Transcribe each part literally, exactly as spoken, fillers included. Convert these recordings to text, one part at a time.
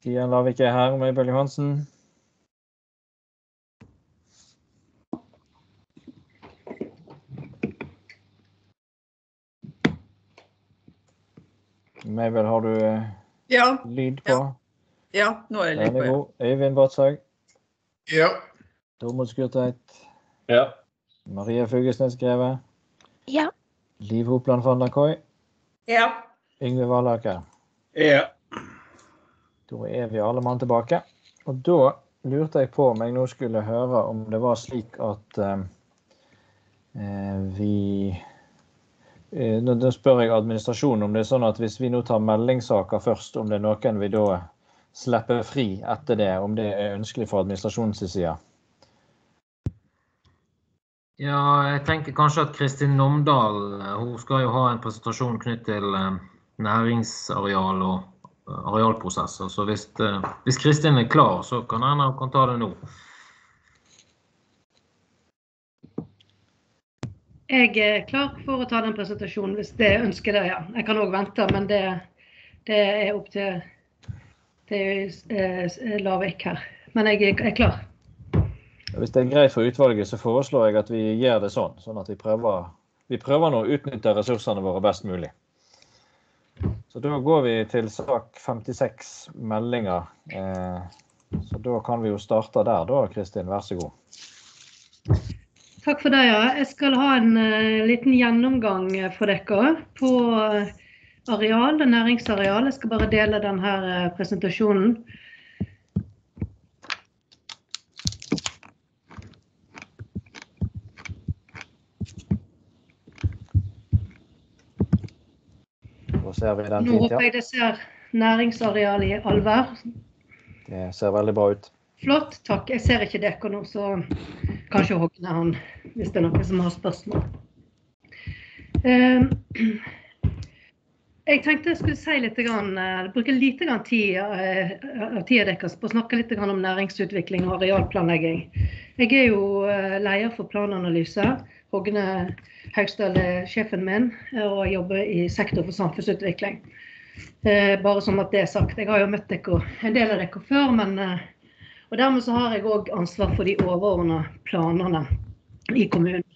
Stian Lavik er her, Mabel Johansen. Mabel, har du ja. lyd på? Ja. ja, nå er det lyd på, ja. Øyvind Batshaug? Ja. Tormod Skurtveit? Ja. Maria Fugesnes Greve? Ja. Liv Hopland van der Kooi? Ja. Yngve Valaker? Ja. Da er vi alle mann tilbake. Og da lurte jeg på om jeg nå skulle høre om det var slik at eh, vi... Eh, da spør jeg administrasjonen om det er sånn at hvis vi nå tar meldingssaker først, om det er noen vi da slipper fri etter det, om det er ønskelig for administrasjonens side. Ja, jeg tenker kanskje at Kristin Nomdal, hun skal jo ha en presentasjon knytt til næringsareal og arealprosesser, så hvis, hvis Kristin er klar, så kan henne kan ta det nå. Jeg er klar for å ta den presentasjonen hvis det ønsker det, ja. Jeg kan også vente, men det, det er opp til, til eh, Lavik her. Men jeg er klar. Hvis det er greit for utvalget, så foreslår jeg at vi gjør det sånn, sånn at vi prøver, vi prøver nå å utnytte ressursene våre best mulig. Så da går vi til sak femtiseks meldinger. Eh, så da kan vi jo starte der da, Kristin, vær så god. Takk for det, ja. Jeg skal ha en uh, liten gjennomgang for dere på areal, næringsareal. Jeg skal bare dele denne uh, presentasjonen. Da ser vi den Nå fint, håper jeg det ser næringsareal i allvær. Det ser veldig bra ut. Flott, takk. Jeg ser ikke dere nå, så kanskje Håkne han, hvis det er noen som har spørsmål. Uh, jeg tenkte jeg skulle si litt, uh, bruke litt tid uh, av tida deres på å snakke litt om næringsutvikling og arealplanlegging. Jeg er jo uh, leier for plananalyse. Håkne Haugstad er sjefen min, og jobber i sektor for samfunnsutvikling. Uh, bare som at det er sagt, jeg har jo møtt dere, en del av dere før, men uh, og dermed så har jeg også ansvar for de overordnede planene i kommunen.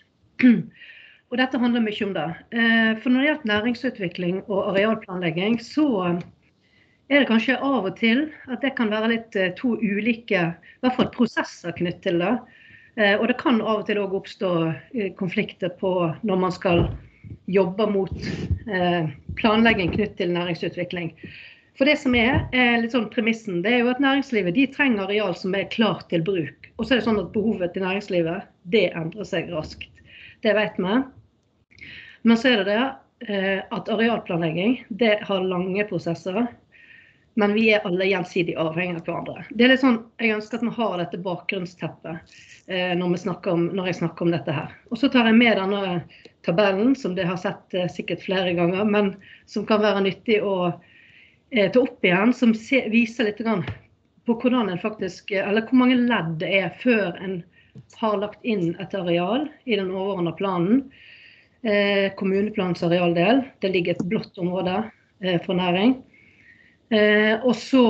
Og dette handler mye om det. For når det gjelder næringsutvikling og arealplanlegging, så er det kanskje av og til at det kan være litt to ulike, i hvert fall prosesser knyttet til det. Og det kan av og til også oppstå konflikter på når man skal jobbe mot planlegging knyttet til næringsutvikling. For det som er, er litt sånn premissen, det er jo at næringslivet de trenger areal som er klart til bruk. Og så er det sånn at behovet til næringslivet, det endrer seg raskt. Det vet vi. Men så er det det at arealplanlegging, det har lange prosesser, men vi er alle gjensidig avhengige av hverandre. Det er litt sånn, jeg ønsker at vi har dette bakgrunnsteppet når, vi snakker om, når jeg snakker om dette her. Og så tar jeg med denne tabellen, som dere har sett sikkert flere ganger, men som kan være nyttig å ta opp igjen, som viser litt på hvordan en faktisk, eller hvor mange ledd det er før en har lagt inn et areal i den overordnede planen. Eh, kommuneplanens arealdel, det ligger et blått område eh, for næring. Eh, og så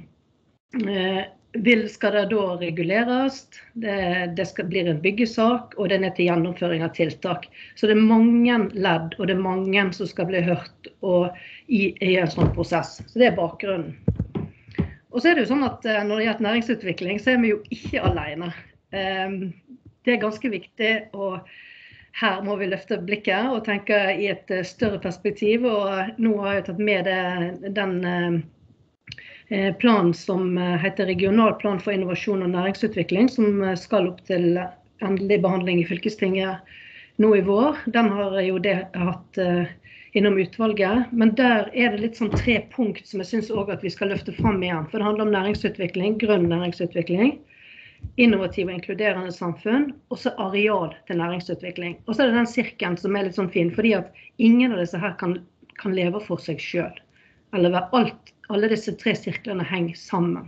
eh, vil, skal det da reguleres, det, det skal bli en byggesak, og det er til gjennomføring av tiltak. Så det er mange ledd, og det er mange som skal bli hørt og i, i en sånn prosess. Så det er bakgrunnen. Og så er det jo sånn at når det gjelder næringsutvikling, så er vi jo ikke alene. Det er ganske viktig, og her må vi løfte blikket og tenke i et større perspektiv. Og nå har jeg tatt med det, den planen som heter Regional plan for innovasjon og næringsutvikling, som skal opp til endelig behandling i fylkestinget nå i vår. Den har jo det hatt innom utvalget, men der er det litt sånn tre punkt som jeg synes også at vi skal løfte frem igjen. For det handler om næringsutvikling, grønn næringsutvikling, innovativ og inkluderende samfunn, og så areal til næringsutvikling. Og så er det den sirkelen som er litt sånn fin, fordi at ingen av disse her kan, kan leve for seg selv. Eller alt, alle disse tre sirklene henger sammen.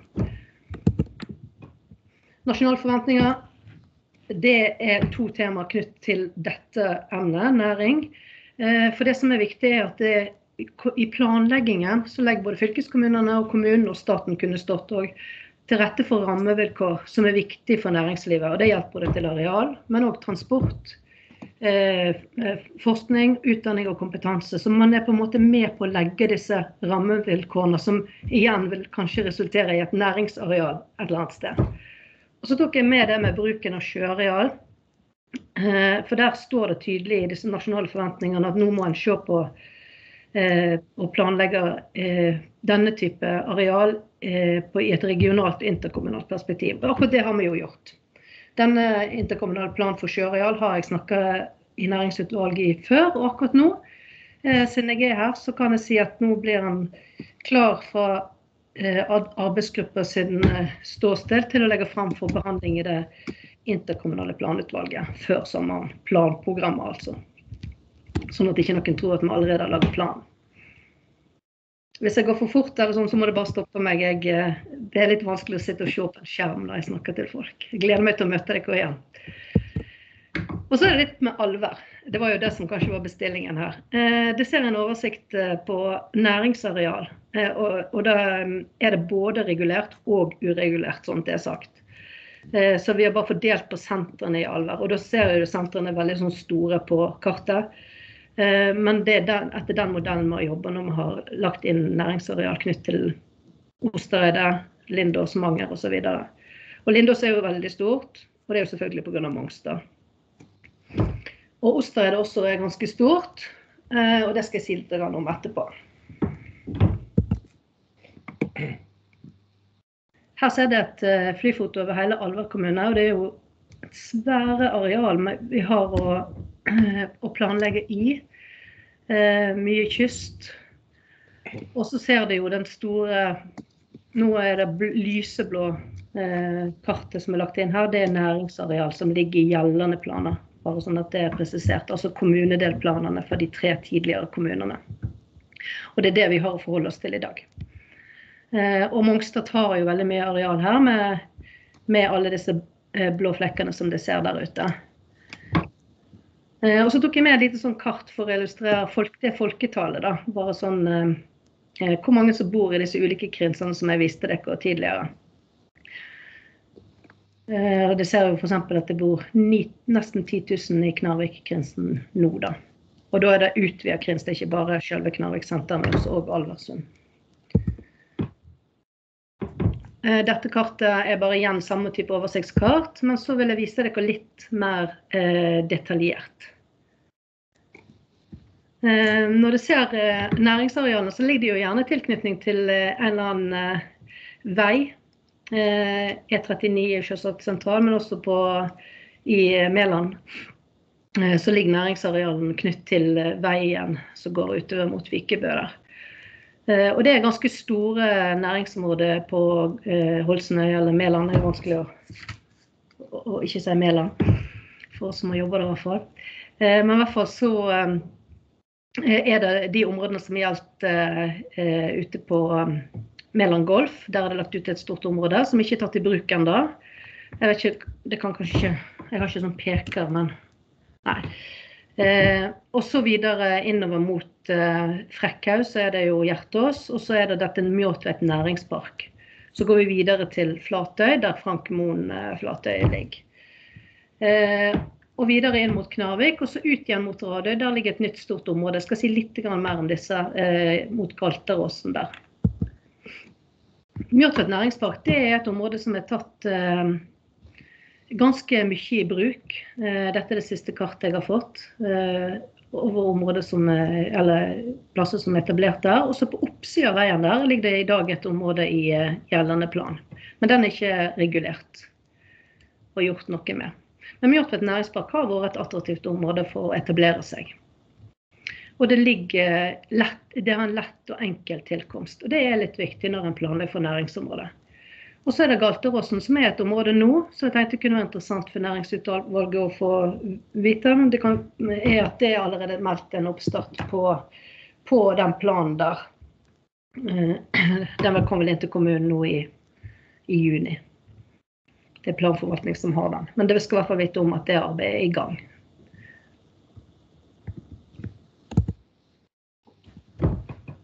Nasjonale forventninger, det er to temaer knyttet til dette emnet, næring. For det som er viktig er at det i planleggingen så legger både fylkeskommunene og kommunen og staten kunne stått og til rette for rammevilkår som er viktig for næringslivet. Og det hjelper både til areal, men også transport, eh, forskning, utdanning og kompetanse. Så man er på en måte med på å legge disse rammevilkårene som igjen vil kanskje resultere i et næringsareal et eller annet sted. Og så tok jeg med det med bruken av sjøareal. Eh, for der står det tydelig i disse nasjonale forventningene at nå må en se på eh, og planlegge eh, denne type areal eh, på, i et regionalt interkommunalt perspektiv. Og akkurat det har vi jo gjort. Denne interkommunale plan for sjøareal har jeg snakket i næringsutvalget i før, og akkurat nå, eh, siden jeg er her, så kan jeg si at nå blir han klar fra eh, arbeidsgrupper sin eh, ståsted til å legge frem for behandling i det interkommunale planutvalget før sommeren, planprogrammet altså. Sånn at ikke noen tror at vi allerede har laget plan. Hvis jeg går for fort eller sånn, så må det bare stoppe meg. Jeg, det er litt vanskelig å sitte og se på en skjerm når jeg snakker til folk. Jeg gleder meg til å møte dere igjen. Og så er det litt med alvor. Det var jo det som kanskje var bestillingen her. Det ser en oversikt på næringsareal, og da er det både regulert og uregulert, sånn det er sagt. Så vi har bare fordelt på sentrene i alvor, og da ser jo sentrene veldig sånn store på kartet. Men det er den, etter den modellen vi har jobbet når vi har lagt inn næringsareal knytt til Ostereidet, Lindås, Manger og så videre. Og Lindås er jo veldig stort, og det er jo selvfølgelig på grunn av Mongstad. Og Ostereidet også er ganske stort, og det skal jeg si litt om etterpå. Her ser det et flyfoto over hele Alver kommune, og det er jo et svære areal vi har å, å planlegge i. Eh, mye kyst. Og så ser det jo den store, nå er det lyseblå eh, kartet som er lagt inn her, det er næringsareal som ligger i gjeldende planer, bare sånn at det er presisert, altså kommunedelplanene for de tre tidligere kommunene. Og det er det vi har å forholde oss til i dag. Og Mongstad tar jo veldig mye areal her med, med alle disse blå flekkene som det ser der ute. Og så tok jeg med et lite sånn kart for å illustrere folk, det folketallet da. Bare sånn, eh, hvor mange som bor i disse ulike krinsene som jeg viste dere tidligere. Eh, og det ser jo for eksempel at det bor ni, nesten ti tusen i Knarvik-krinsen nå da. Og da er det utvidet krins, det er ikke bare selve Knarvik-senteret, men også Alversund. Dette kartet er bare igjen samme type oversiktskart, men så vil jeg vise dere litt mer eh, detaljert. Eh, når du ser eh, næringsarealene, så ligger det jo gjerne tilknytning til eh, en eller annen eh, vei. Eh, E trettini er ikke så sentral, men også på, i Meland. Eh, så ligger næringsarealen knytt til eh, veien som går utover mot Vikebø der. Uh, og det er ganske store næringsområder på uh, Holsenøy eller Meland. Det er vanskelig å, å, å ikke si Meland, for oss som har jobbet der i hvert fall. Uh, men i hvert fall så um, er det de områdene som gjelder uh, uh, ute på um, Meland Golf. Der er det lagt ut et stort område som ikke er tatt i bruk enda. Jeg vet ikke, det kan kanskje ikke, jeg har ikke sånn peker, men nei. Eh, og så videre innover mot eh, Frekkhaus, så er det jo Hjertås, og så er det dette Mjåtvedt næringspark. Så går vi videre til Flatøy, der Frank Moen eh, Flatøy ligger. Eh, og videre inn mot Knarvik, og så ut igjen mot Radøy, der ligger et nytt stort område. Jeg skal si litt mer om disse eh, mot Galteråsen der. Mjåtvedt næringspark, det er et område som er tatt eh, ganske mye i bruk. Dette er det siste kartet jeg har fått over områder som, eller plasser som er etablert der. Og så på oppsiden av veien der ligger det i dag et område i gjeldende plan. Men den er ikke regulert og gjort noe med. Men Mjåtvedt næringspark har vært et attraktivt område for å etablere seg. Og det ligger lett, det har en lett og enkel tilkomst. Og det er litt viktig når en planlegger for næringsområdet. Og så er det Galteråsen, som er et område nå, så jeg tenkte det kunne være interessant for næringsutvalget å få vite. Det kan, er at det er allerede meldt en oppstart på, på den planen der. Den vil komme vel inn til kommunen nå i, i juni. Det er planforvaltning som har den. Men det skal i hvert fall vite om at det arbeidet er i gang.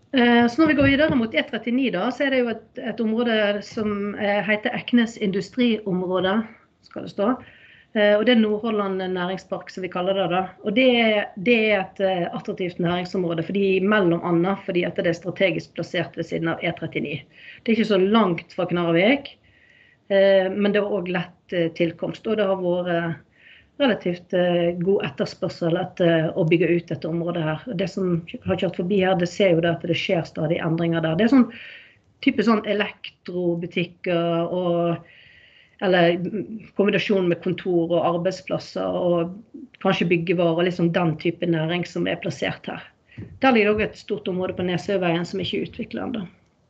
Så når vi går videre mot E trettini da, så er det jo et, et område som heter Eknes industriområde, skal det stå. Og det er Nordhordland næringspark som vi kaller det da. Og det, det er et attraktivt næringsområde, fordi mellom annet, fordi at det er strategisk plassert ved siden av E trettini. Det er ikke så langt fra Knarrevik, men det er også lett tilkomst, og det har vært relativt god etterspørsel etter å bygge ut dette området her. Det som har kjørt forbi her, det ser jo det at det skjer stadig endringer der. Det er sånn type sånn elektrobutikker og eller kombinasjon med kontor og arbeidsplasser og kanskje byggevarer, liksom den type næring som er plassert her. Der ligger også et stort område på Nesøyveien som ikke er utviklet enda.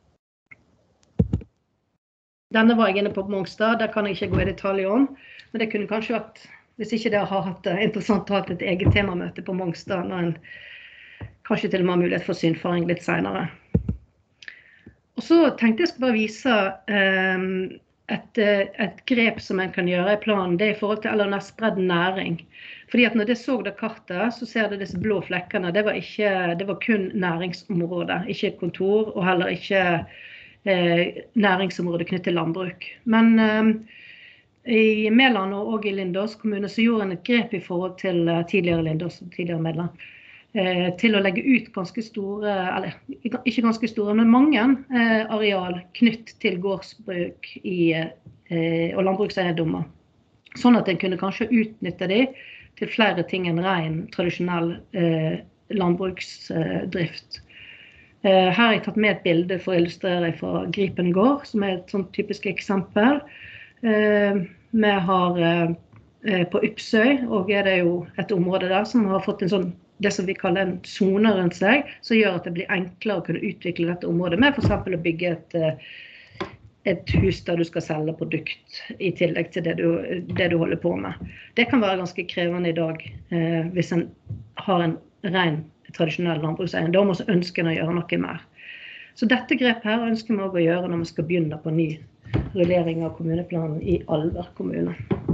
Denne var jeg inne på på Mongstad, der kan jeg ikke gå i detalj om, men det kunne kanskje vært, hvis ikke det har hatt det interessant å ha et eget temamøte på Mongstad, når en kanskje til og med har mulighet for synfaring litt senere. Og så tenkte jeg skulle bare vise um, et, et grep som en kan gjøre i planen, det er i forhold til L N S-spredd næring. Fordi at når jeg så det kartet, så ser det disse blå flekkene, det var, ikke, det var kun næringsområde, ikke kontor, og heller ikke eh, næringsområde knyttet til landbruk. Men um, i Meland og i Lindås kommune så gjorde en et grep i forhold til tidligere Lindås og tidligere Meland, eh, til å legge ut ganske store, eller ikke ganske store, men mange eh, areal knytt til gårdsbruk i, eh, og landbrukseiendommer. Sånn at en kunne kanskje utnytte de til flere ting enn ren, tradisjonell eh, landbruksdrift. Eh, her har jeg tatt med et bilde for å illustrere fra Gripen gård, som er et sånt typisk eksempel. Uh, vi har uh, på Ypsøy, og er det jo et område der som har fått en sånn, det som vi kaller en zone rundt seg, som gjør at det blir enklere å kunne utvikle dette området, med for eksempel å bygge et, uh, et hus der du skal selge produkt i tillegg til det du, det du holder på med. Det kan være ganske krevende i dag uh, hvis en har en ren tradisjonell landbrukseiendom, og så ønsker en å gjøre noe mer. Så dette grepet her ønsker vi også å gjøre når vi skal begynne på ny rullering av kommuneplanen i Alver kommune.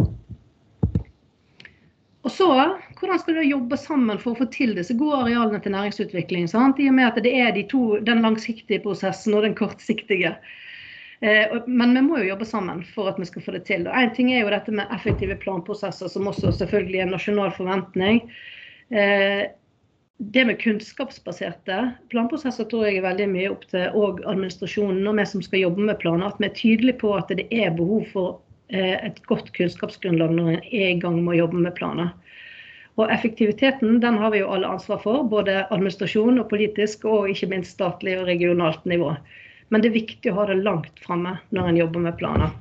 Og så, hvordan skal vi jobbe sammen for å få til disse gode arealene til næringsutvikling? Sant? I og med at det er de to, den langsiktige prosessen og den kortsiktige. Eh, men vi må jo jobbe sammen for at vi skal få det til. Og en ting er jo dette med effektive planprosesser, som også selvfølgelig er en nasjonal forventning. Eh, Det med kunnskapsbaserte planprosesser tror jeg er veldig mye opp til og administrasjonen og vi som skal jobbe med planer, at vi er tydelige på at det er behov for et godt kunnskapsgrunnlag når en er i gang med å jobbe med planer. Og effektiviteten, den har vi jo alle ansvar for, både administrasjon og politisk, og ikke minst statlig og regionalt nivå. Men det er viktig å ha det langt fremme når en jobber med planer.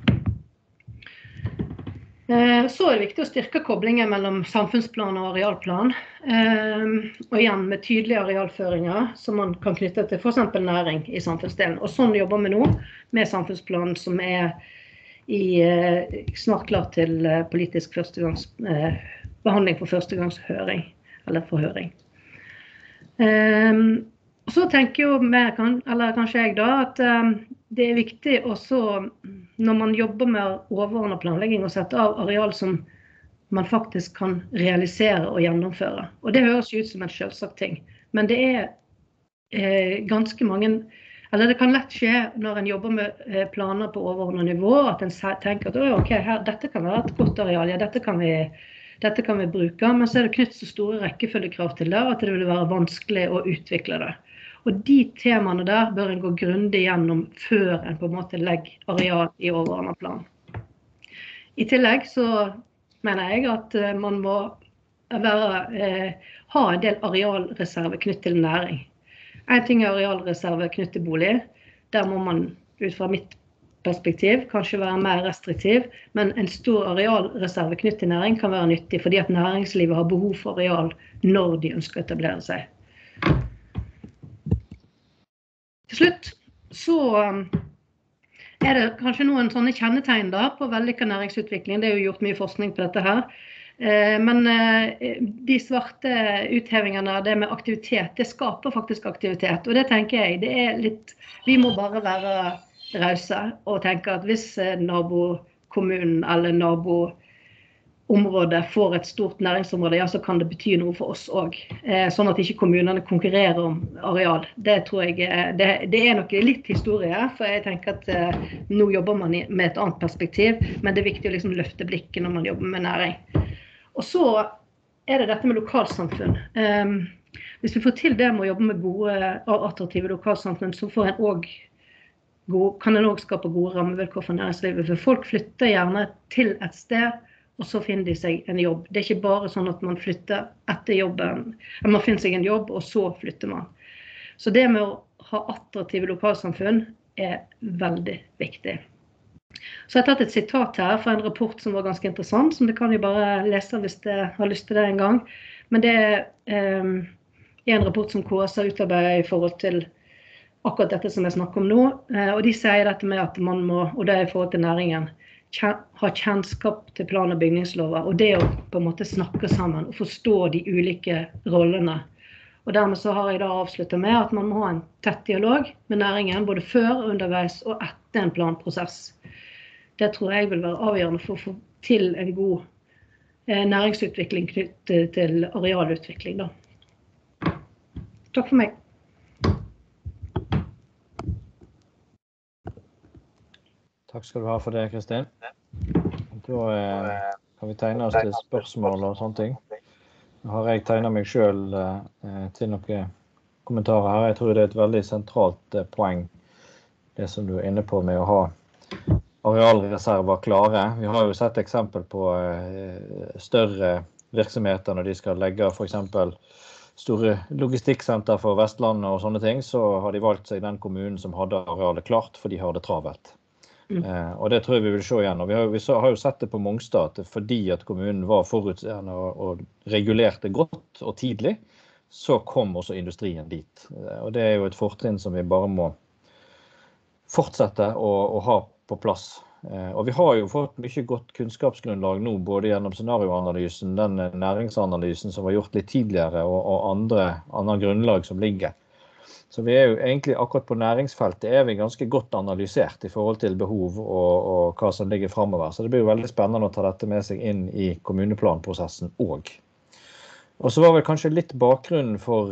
Så er det viktig å styrke koblingen mellom samfunnsplan og arealplan, og igjen med tydelige arealføringer som man kan knytte til for eksempel næring i samfunnsdelen. Og sånn jobber vi nå med samfunnsplanen som er i, snart klar til politisk førstegangs, behandling for førstegangshøring, eller forhøring. Og så tenker jo vi, eller kanskje jeg da, at det er viktig også når man jobber med overordnet planlegging og sette av areal som man faktisk kan realisere og gjennomføre. Og det høres ut som en selvsagt ting, men det er eh, ganske mange, eller det kan lett skje når en jobber med eh, planer på overordnet nivå, at en tenker at ok, her, dette kan være et godt areal, ja, dette kan vi, dette kan vi bruke, men så er det knyttet så store rekkefølgekrav til det at det vil være vanskelig å utvikle det. Og de temaene der bør en gå grundig gjennom før en på en måte legger areal i overordnet plan. I tillegg så mener jeg at man må være, eh, ha en del arealreserve knyttet til næring. En ting er arealreserve knyttet til bolig. Der må man ut fra mitt perspektiv kanskje være mer restriktiv, men en stor arealreserve knyttet til næring kan være nyttig, fordi at næringslivet har behov for areal når de ønsker å etablere seg. Til slutt så er det kanskje noen sånne kjennetegn da på vellykket næringsutvikling. Det er jo gjort mye forskning på dette her. Men de svarte uthevingene, det med aktivitet, det skaper faktisk aktivitet. Og det tenker jeg, det er litt, vi må bare være rause og tenke at hvis nabokommunen eller nabo område får et stort næringsområde, ja, så kan det bety noe for oss også. Eh, sånn at ikke kommunene konkurrerer om areal. Det tror jeg, det, det er nok litt historie, for jeg tenker at eh, nå jobber man i, med et annet perspektiv, men det er viktig å liksom løfte blikket når man jobber med næring. Og så er det dette med lokalsamfunn. Um, hvis vi får til det med å jobbe med gode og attraktive lokalsamfunn, så får en også god, kan en også skape gode rammevilkår for næringslivet, for folk flytter gjerne til et sted, og så finner de seg en jobb. Det er ikke bare sånn at man flytter etter jobben, man finner seg en jobb, og så flytter man. Så det med å ha attraktive lokalsamfunn er veldig viktig. Så jeg har tatt et sitat her fra en rapport som var ganske interessant, som det kan jo bare lese hvis dere har lyst til det en gang. Men det um, er en rapport som K S har utarbeidet i forhold til akkurat dette som jeg snakker om nå, uh, og de sier dette med at man må, og det er i forhold til næringen, ha kjennskap til plan- og bygningslover, og det å på en måte snakke sammen og forstå de ulike rollene. Og dermed så har jeg da avsluttet med at man må ha en tett dialog med næringen, både før, underveis og etter en planprosess. Det tror jeg vil være avgjørende for å få til en god eh, næringsutvikling knyttet til arealutvikling da. Takk for meg. Takk skal du ha for det, Kristin. Da eh, kan vi tegne oss til spørsmål og sånne ting. Nå har jeg tegnet meg selv eh, til noen kommentarer her. Jeg tror det er et veldig sentralt eh, poeng, det som du er inne på med å ha arealreserver klare. Vi har jo sett eksempel på eh, større virksomheter når de skal legge for eksempel store logistikksenter for Vestlandet og sånne ting, så har de valgt seg den kommunen som hadde arealet klart, for de har det travelt. Mm. Eh, og det tror jeg vi vil se igjen. Og vi har, vi så, har jo sett det på Mongstad, fordi at kommunen var forutseende og, og regulerte godt og tidlig, så kom også industrien dit. Eh, og det er jo et fortrinn som vi bare må fortsette å, å ha på plass. Eh, og vi har jo fått mye godt kunnskapsgrunnlag nå, både gjennom scenarioanalysen, den næringsanalysen som var gjort litt tidligere, og, og andre, andre grunnlag som ligger. Så vi er jo egentlig akkurat på næringsfeltet er vi ganske godt analysert i forhold til behov og, og hva som ligger fremover. Så det blir jo veldig spennende å ta dette med seg inn i kommuneplanprosessen også. Og så var vel kanskje litt bakgrunnen for,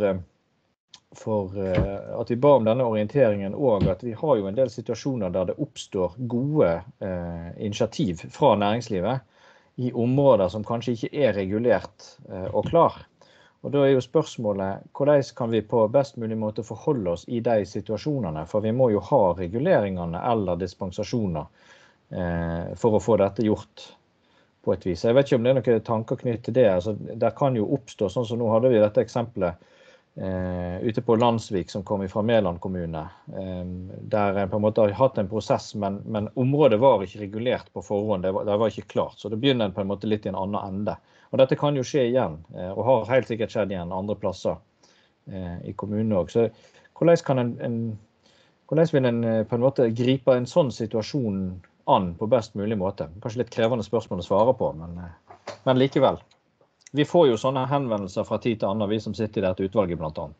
for at vi ba om denne orienteringen også, at vi har jo en del situasjoner der det oppstår gode eh, initiativ fra næringslivet i områder som kanskje ikke er regulert eh, og klar. Og da er jo spørsmålet, hvordan kan vi på best mulig måte forholde oss i de situasjonene? For vi må jo ha reguleringene eller dispensasjoner eh, for å få dette gjort på et vis. Jeg vet ikke om det er noen tanker knyttet til det. Altså, der kan jo oppstå, sånn som nå hadde vi dette eksempelet eh, ute på Landsvik som kom fra Meland kommune, eh, der en på en måte har hatt en prosess, men, men området var ikke regulert på forhånd, det var, det var ikke klart. Så det begynner på en måte litt i en annen ende. Og dette kan jo skje igjen, og har helt sikkert skjedd igjen andre plasser eh, i kommunen også. Så hvordan, kan en, en, hvordan vil en på en måte gripe en sånn situasjon an på best mulig måte? Kanskje litt krevende spørsmål å svare på, men, men likevel. Vi får jo sånne henvendelser fra tid til annen, vi som sitter i dette utvalget blant annet.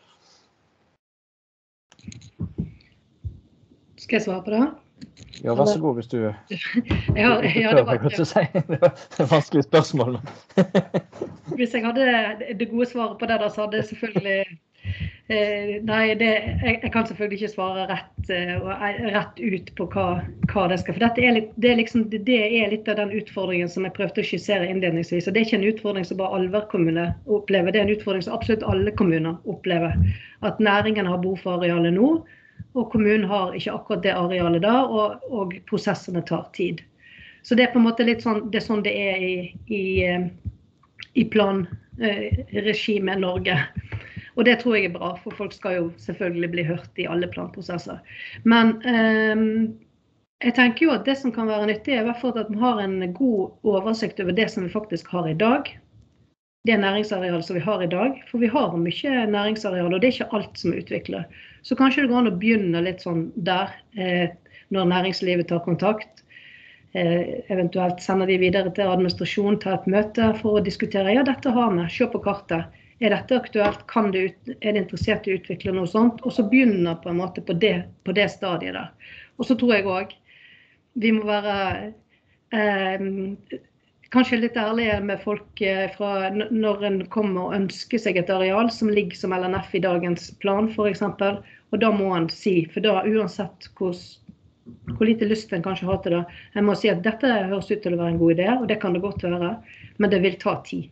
Skal jeg svare på det? Ja, vær så god hvis du... Ja, ja, det var godt å si. Det var et vanskelig spørsmål. Hvis jeg hadde det gode svaret på det, da, så hadde jeg selvfølgelig... Eh, nei, det, jeg, jeg kan selvfølgelig ikke svare rett, uh, rett ut på hva, hva det skal. For dette er litt, det, er liksom, det er litt av den utfordringen som jeg prøvde å skissere innledningsvis. Og det er ikke en utfordring som bare Alver kommune opplever. Det er en utfordring som absolutt alle kommuner opplever. At næringen har behov for arealet nå, og kommunen har ikke akkurat det arealet da, og, og prosessene tar tid. Så det er på en måte litt sånn det er, sånn det er i, i, i planregimet Norge. Og det tror jeg er bra, for folk skal jo selvfølgelig bli hørt i alle planprosesser. Men eh, jeg tenker jo at det som kan være nyttig er i hvert fall at man har en god oversikt over det som vi faktisk har i dag. Det næringsareal som vi har i dag, for vi har mye næringsareal, og det er ikke alt som er utviklet. Så kanskje det går an å begynne litt sånn der, eh, når næringslivet tar kontakt. Eh, eventuelt sender de videre til administrasjon, ta et møte for å diskutere, ja, dette har vi, se på kartet. Er dette aktuelt? Kan det ut, er det interessert i å utvikle noe sånt? Og så begynner på en måte på det, på det stadiet der. Og så tror jeg også, vi må være... Eh, kanskje litt ærlige med folk fra når en kommer og ønsker seg et areal som ligger som L N F i dagens plan, for eksempel. Og da må en si, for da uansett hvor, hvor lite lyst en kanskje har til det, en må si at dette høres ut til å være en god idé, og det kan det godt være, men det vil ta tid.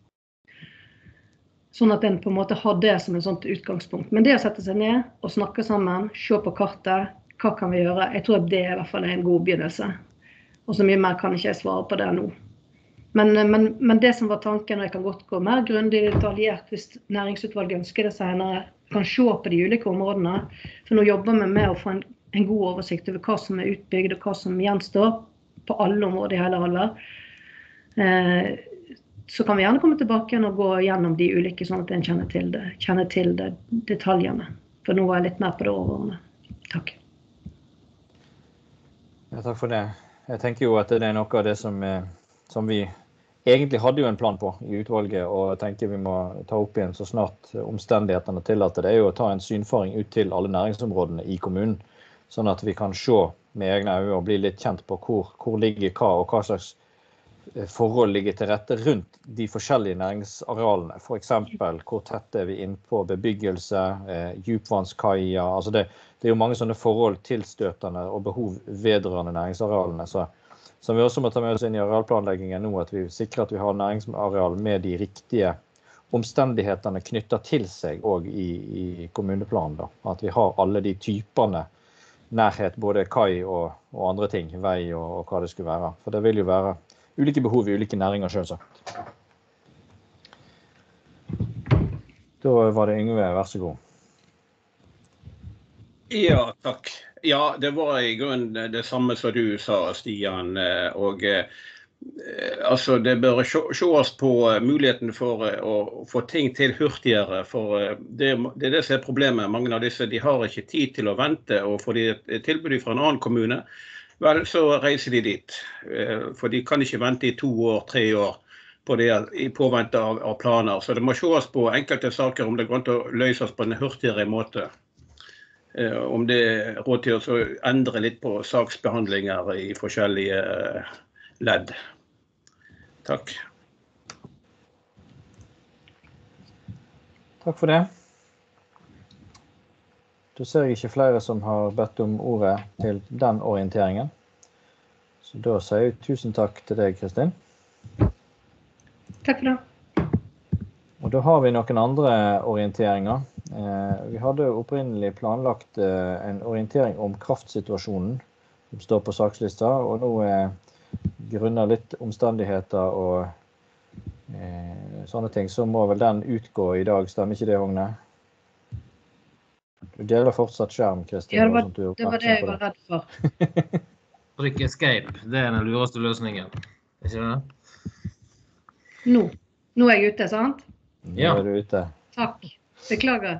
Sånn at en på en måte har det som en sånt utgangspunkt. Men det å sette seg ned og snakke sammen, se på kartet, hva kan vi gjøre? Jeg tror at det i hvert fall er en god begynnelse. Og så mye mer kan ikke jeg svare på det nå. Men, men, men det som var tanken, og jeg kan godt gå mer grundig detaljert hvis næringsutvalget ønsker det senere, kan se på de ulike områdene. For nå jobber vi med å få en, en god oversikt over hva som er utbygd og hva som gjenstår på alle områder i hele Alver. Eh, så kan vi gjerne komme tilbake og gå gjennom de ulike, sånn at en kjenner til det, kjenner til det, detaljene. For nå var jeg litt mer på det overordnede. Takk. Ja, takk for det. Jeg tenker jo at det er noe av det som, som vi egentlig hadde jo en plan på i utvalget, og jeg tenker vi må ta opp igjen så snart omstendighetene tillater. Det er jo å ta en synfaring ut til alle næringsområdene i kommunen, sånn at vi kan se med egne øyne og bli litt kjent på hvor, hvor ligger hva, og hva slags forhold ligger til rette rundt de forskjellige næringsarealene. For eksempel, hvor tett er vi inn på bebyggelse, eh, djupvannskaier, altså det, det er jo mange sånne forhold tilstøtende og behov vedrørende næringsarealene, så som vi også må ta med oss inn i arealplanleggingen nå, at vi sikrer at vi har næringsareal med de riktige omstendighetene knyttet til seg og i, i kommuneplanen da. At vi har alle de typene nærhet, både kai og, og andre ting, vei og, og hva det skulle være. For det vil jo være ulike behov i ulike næringer selvsagt. Da var det Yngve, vær så god. Ja, takk. Ja, det var i grunnen det samme som du sa, Stian, og eh, altså det bør ses på muligheten for å få ting til hurtigere, for det, det er det som er problemet. Mange av disse, de har ikke tid til å vente, og får de et tilbud fra en annen kommune, vel, så reiser de dit, for de kan ikke vente i to år, tre år på det, i påvente av, av planer. Så det må ses på enkelte saker om det går an å løses på en hurtigere måte. Om det er råd til å endre litt på saksbehandlinger i forskjellige ledd. Takk. Takk for det. Da ser jeg ikke flere som har bedt om ordet til den orienteringen. Så da sier jeg tusen takk til deg, Kristin. Takk for det. Og da har vi noen andre orienteringer. Eh, vi hadde opprinnelig planlagt eh, en orientering om kraftsituasjonen som står på sakslista, og nå eh, grunnet litt omstendigheter og eh, sånne ting, så må vel den utgå i dag, stemmer ikke det, Hogne? Du deler fortsatt skjerm, Kristin. Ja, det var det, det, var det jeg var redd for. Trykk escape, det er den lureste løsningen. Ikke det? Nå. Nå er jeg ute, sant? Nå ja. Er du ute. Takk. Beklager.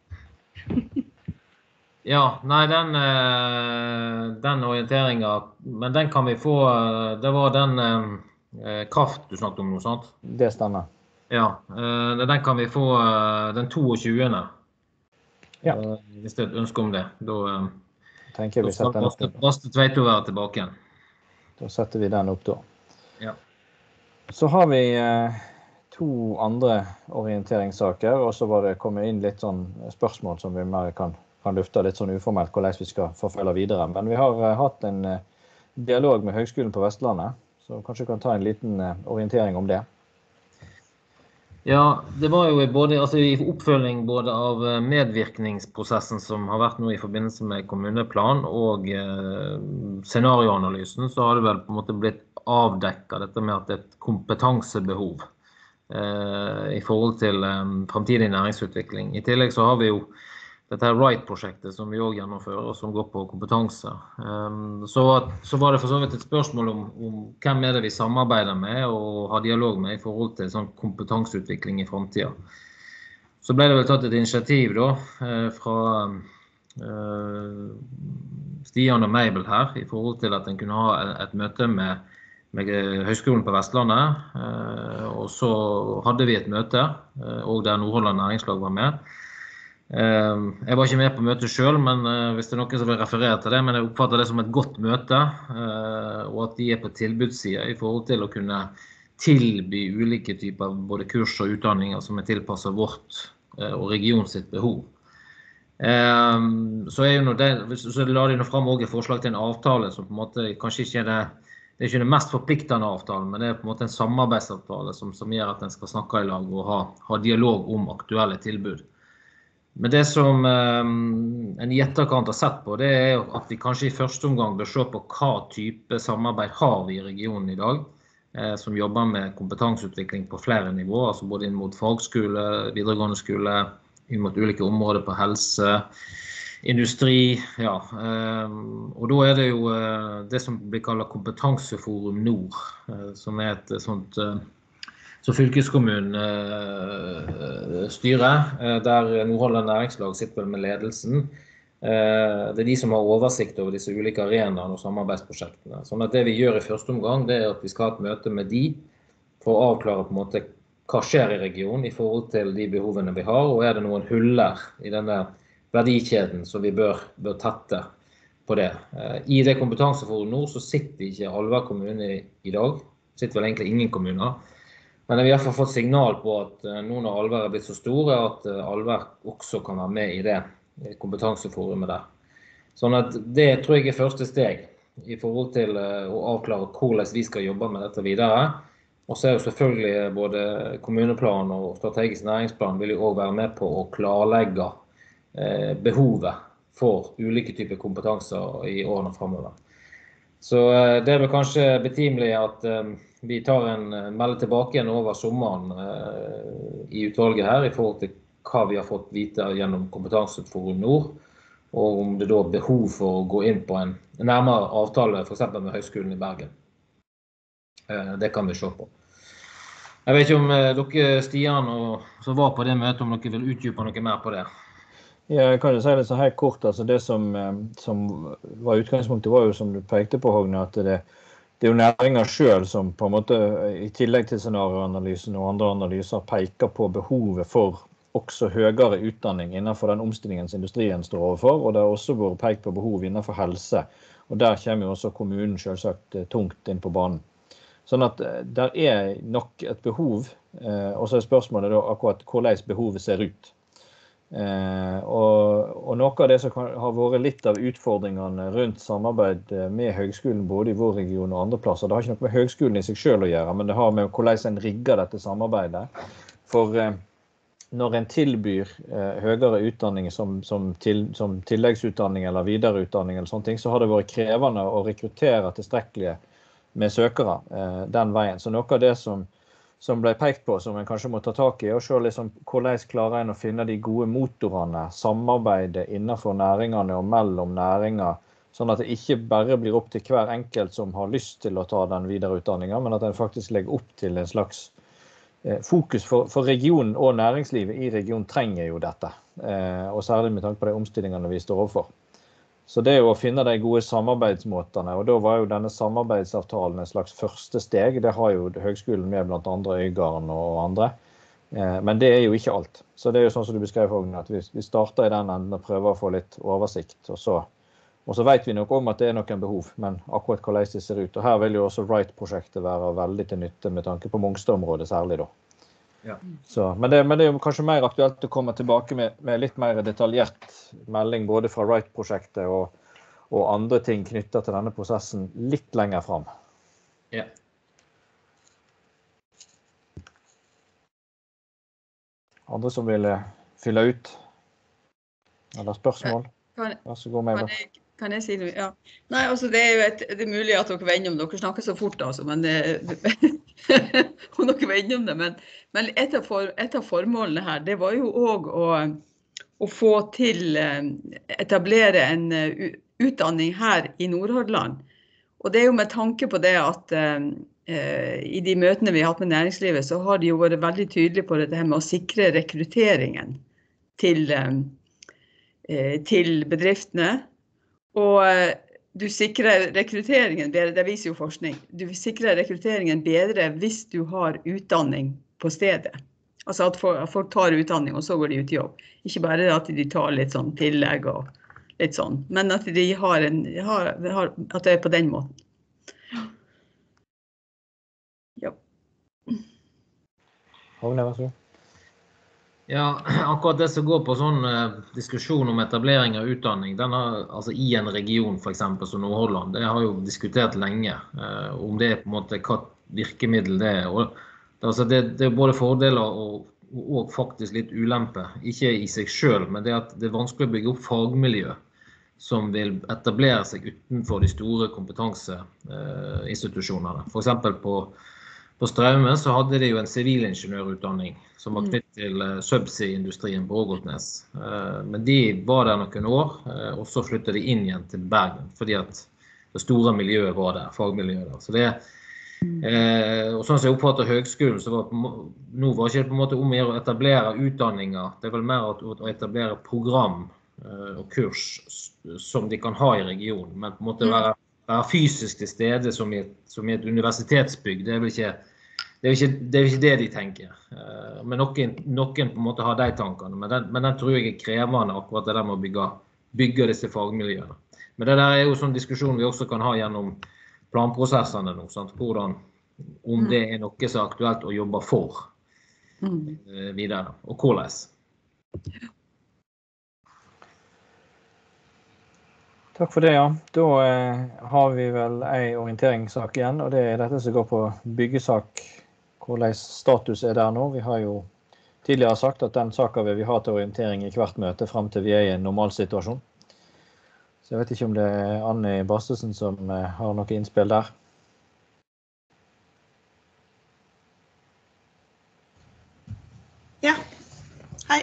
Ja, nei, den, den orienteringen, men den kan vi få, det var den eh, kraft du snakket om nå, sant? Det stemmer. Ja, eh, den kan vi få den toogtjuende. Ja. Eh, hvis det er et ønske om det. Da, tenker vi setter den opp. Baste Tveito være tilbake igjen. Da setter vi den opp da. Ja. Så har vi eh, to andre orienteringssaker, og så var det kommet inn litt sånn spørsmål som vi mer kan, kan lufte litt sånn uformelt, hvordan vi skal forfølge videre. Men vi har uh, hatt en uh, dialog med Høgskolen på Vestlandet, så kanskje vi kan ta en liten uh, orientering om det. Ja, det var jo både, altså i oppfølging både av medvirkningsprosessen som har vært nå i forbindelse med kommuneplan og uh, scenarioanalysen, så har det vel på en måte blitt avdekket dette med at det er et kompetansebehov i forhold til um, fremtidig næringsutvikling. I tillegg så har vi jo dette her RIGHT-prosjektet som vi også gjennomfører, og som går på kompetanse. Um, så, så var det for så vidt et spørsmål om, om hvem er det vi samarbeider med og har dialog med i forhold til sånn kompetanseutvikling i fremtiden. Så ble det vel tatt et initiativ da, fra uh, Stian og Mabel her, i forhold til at en kunne ha et, et møte med med Høgskolen på Vestlandet, og så hadde vi et møte, og der Nordhordland Næringslag var med. Jeg var ikke med på møtet selv, men hvis det er noen som vil referere til det, men jeg oppfatter det som et godt møte, og at de er på tilbudssiden i forhold til å kunne tilby ulike typer både kurs og utdanninger som er tilpasset vårt og region sitt behov. Så, er jo det, så la de nå frem også et forslag til en avtale som på en måte kanskje ikke er det, det er ikke den mest forpliktende avtalen, men det er på en måte en samarbeidsavtale som, som gjør at en skal snakke i lag og ha, ha dialog om aktuelle tilbud. Men det som eh, en i etterkant har sett på, det er at vi kanskje i første omgang bør se på hva type samarbeid har vi i regionen i dag, eh, som jobber med kompetanseutvikling på flere nivåer, altså både inn mot fagskole, videregående skole, inn mot ulike områder på helse, industri, ja. Eh, og da er det jo eh, det som blir kallet Kompetanseforum Nord, eh, som er et sånt eh, Så fylkeskommunen eh, styrer, eh, der Nordhordland næringslag sitter med ledelsen. Eh, det er de som har oversikt over disse ulike arenaene og samarbeidsprosjektene. Sånn at det vi gjør i første omgang, det er at vi skal ha et møte med de, for å avklare på en måte hva skjer i regionen i forhold til de behovene vi har, og er det noen huller i denne verdikjeden som vi bør, bør tette på det. Eh, I det Kompetanseforum Nord så sitter ikke Alver kommune i, i dag, sitter vel egentlig ingen kommuner. Men vi har i hvert fall fått signal på at noen av Alver er blitt så store at Alver også kan være med i det kompetanseforumet der. Sånn at det tror jeg er første steg i forhold til å avklare hvordan vi skal jobbe med dette videre. Og så er jo selvfølgelig både kommuneplan og strategisk næringsplan vil jo også være med på å klarlegge behovet for ulike typer kompetanser i årene fremover. Så det er vel kanskje betimelig at vi tar en melde tilbake igjen over sommeren i utvalget her i forhold til hva vi har fått vite gjennom Kompetanseforum Nord, og om det da er behov for å gå inn på en nærmere avtale for eksempel med Høgskolen i Bergen. Det kan vi se på. Jeg vet ikke om dere, Stian, som var på det møtet, om dere vil utdype noe mer på det? Ja, jeg kan jo si det så helt kort. Altså det som, som var utgangspunktet var jo, som du pekte på, Hogne, at det, det er jo næringen selv som på en måte, i tillegg til scenarioanalysen og andre analyser, peker på behovet for også høyere utdanning innenfor den omstillingen industrien står overfor, og det har også vært pekt på behov innenfor helse. Og der kommer jo også kommunen selvsagt tungt inn på banen. Sånn at der er nok et behov, og så er spørsmålet da akkurat hvordan behovet ser ut. Eh, og, og noe av det som kan, har vært litt av utfordringene rundt samarbeid med høgskolen både i vår region og andre plasser, det har ikke noe med høgskolen i seg selv å gjøre, men det har med hvordan en rigger dette samarbeidet. For eh, når en tilbyr eh, høyere utdanning som, som, til, som tilleggsutdanning eller videreutdanning eller sånne ting, så har det vært krevende å rekruttere tilstrekkelige med søkere eh, den veien. Så noe av det som som ble pekt på, som en kanskje må ta tak i, og se liksom hvordan klarer en å finne de gode motorene, samarbeidet innenfor næringene og mellom næringer, sånn at det ikke bare blir opp til hver enkelt som har lyst til å ta den videreutdanningen, men at en faktisk legger opp til en slags eh, fokus for, for regionen og næringslivet i regionen trenger jo dette, eh, og særlig med tanke på de omstillingene vi står overfor. Så det er jo å finne de gode samarbeidsmåtene, og da var jo denne samarbeidsavtalen en slags første steg. Det har jo høgskolen med blant andre Øygarden og andre, men det er jo ikke alt. Så det er jo sånn som du beskrev, Hogne, at vi, vi starter i den enden og prøver å få litt oversikt, og så, og så vet vi nok om at det er noen behov, men akkurat hvordan det ser ut. Og her vil jo også RIGHT-prosjektet være veldig til nytte med tanke på Mongstad-området særlig da. Ja. Så, men, det, men det er jo kanskje mer aktuelt å komme tilbake med, med litt mer detaljert melding både fra RIGHT-prosjektet og, og andre ting knyttet til denne prosessen litt lenger frem. Ja. Andre som vil fylle ut? Eller spørsmål? Kan, Vær så god med det. Kan jeg si det? Ja. Nei, altså det er jo et, det er mulig at dere vet om dere snakker så fort, altså, men det, om dere vet om det, men, men et, av for, et av formålene her, det var jo også å, å få til etablere en utdanning her i Nordhordland. Og det er jo med tanke på det at uh, i de møtene vi har hatt med næringslivet, så har de jo vært veldig tydelige på dette her med å sikre rekrutteringen til, uh, til bedriftene. Og du sikrer rekrutteringen bedre, det viser jo forskning, du sikrer rekrutteringen bedre hvis du har utdanning på stedet. Altså at folk, folk tar utdanning, og så går de ut i jobb. Ikke bare at de tar litt sånn tillegg og litt sånn, men at de har en, har, har, at det er på den måten. Ja. Hogne, vær så god. Ja, akkurat det som går på sånn uh, diskusjon om etablering av utdanning, den har, altså i en region for eksempel som Nordhordland, det har jo diskutert lenge, uh, om det er på en måte hva virkemiddel det er. Og, altså det, det er både fordeler og, og faktisk litt ulempe, ikke i seg selv, men det, at det er vanskelig å bygge opp fagmiljø som vil etablere seg utenfor de store kompetanseinstitusjonene. For eksempel på På Straume så hadde de jo en sivilingeniørutdanning som var knyttet til subsea-industrien på Ågotnes. Men de var der noen år, og så flyttet de inn igjen til Bergen, fordi at det store miljøet var der, fagmiljøet der. Så det, og sånn som jeg oppfatter høgskolen, så var, nå var det ikke på en måte om å etablere utdanninger, det er vel mer å etablere program og kurs som de kan ha i regionen, men på en måte være, være fysisk til stede som i et, som i et universitetsbygg, det er vel ikke Det er, ikke, det er ikke det de tenker, men noen, noen på en måte har de tankene, men den, men den tror jeg er krevende akkurat det der med å bygge, bygge disse fagmiljøene. Men det der er jo sånn diskusjon vi også kan ha gjennom planprosessene nå, sant? Hvordan, om det er noe som er aktuelt å jobbe for videre, og hvordan. Takk for det, ja. Da eh, har vi vel en orienteringssak igjen, og det er dette som går på byggesak. Hvordan status er der nå? Vi har jo tidligere sagt at den saken vil vi ha til orientering i hvert møte frem til vi er i en normal situasjon. Så jeg vet ikke om det er Anne Bastesen som eh, har noe innspill der. Ja, hei.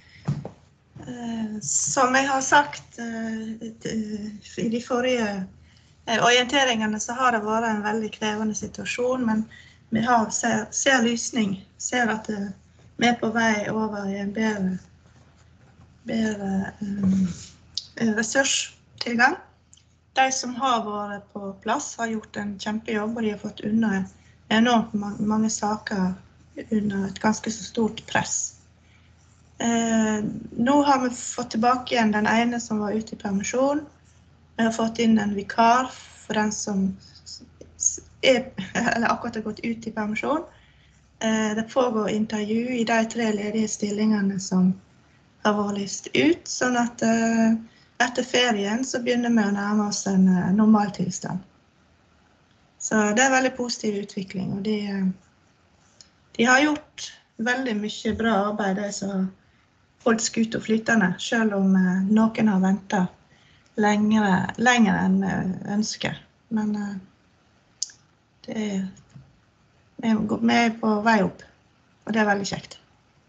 Som jeg har sagt i de forrige orienteringene, så har det vært en veldig krevende situasjon, men vi har, ser, ser lysning, ser at vi er på vei over i en bedre, bedre um, ressurstilgang. De som har vært på plass har gjort en kjempejobb, og de har fått unna enormt mange saker under et ganske så stort press. Eh, nå har vi fått tilbake igjen den ene som var ute i permisjon. Vi har fått inn en vikar for den som er, eller akkurat har gått ut i permisjon. Eh, det pågår intervju i de tre ledige stillingene som har vært lyst ut, sånn at eh, etter ferien så begynner vi å nærme oss en uh, normal tilstand. Så det er en veldig positiv utvikling, og de, de har gjort veldig mye bra arbeid, det som har holdt skuta flytende, selv om uh, noen har ventet lengre, lenger enn uh, ønsker. Men uh, det er, vi er på vei opp, og det er veldig kjekt.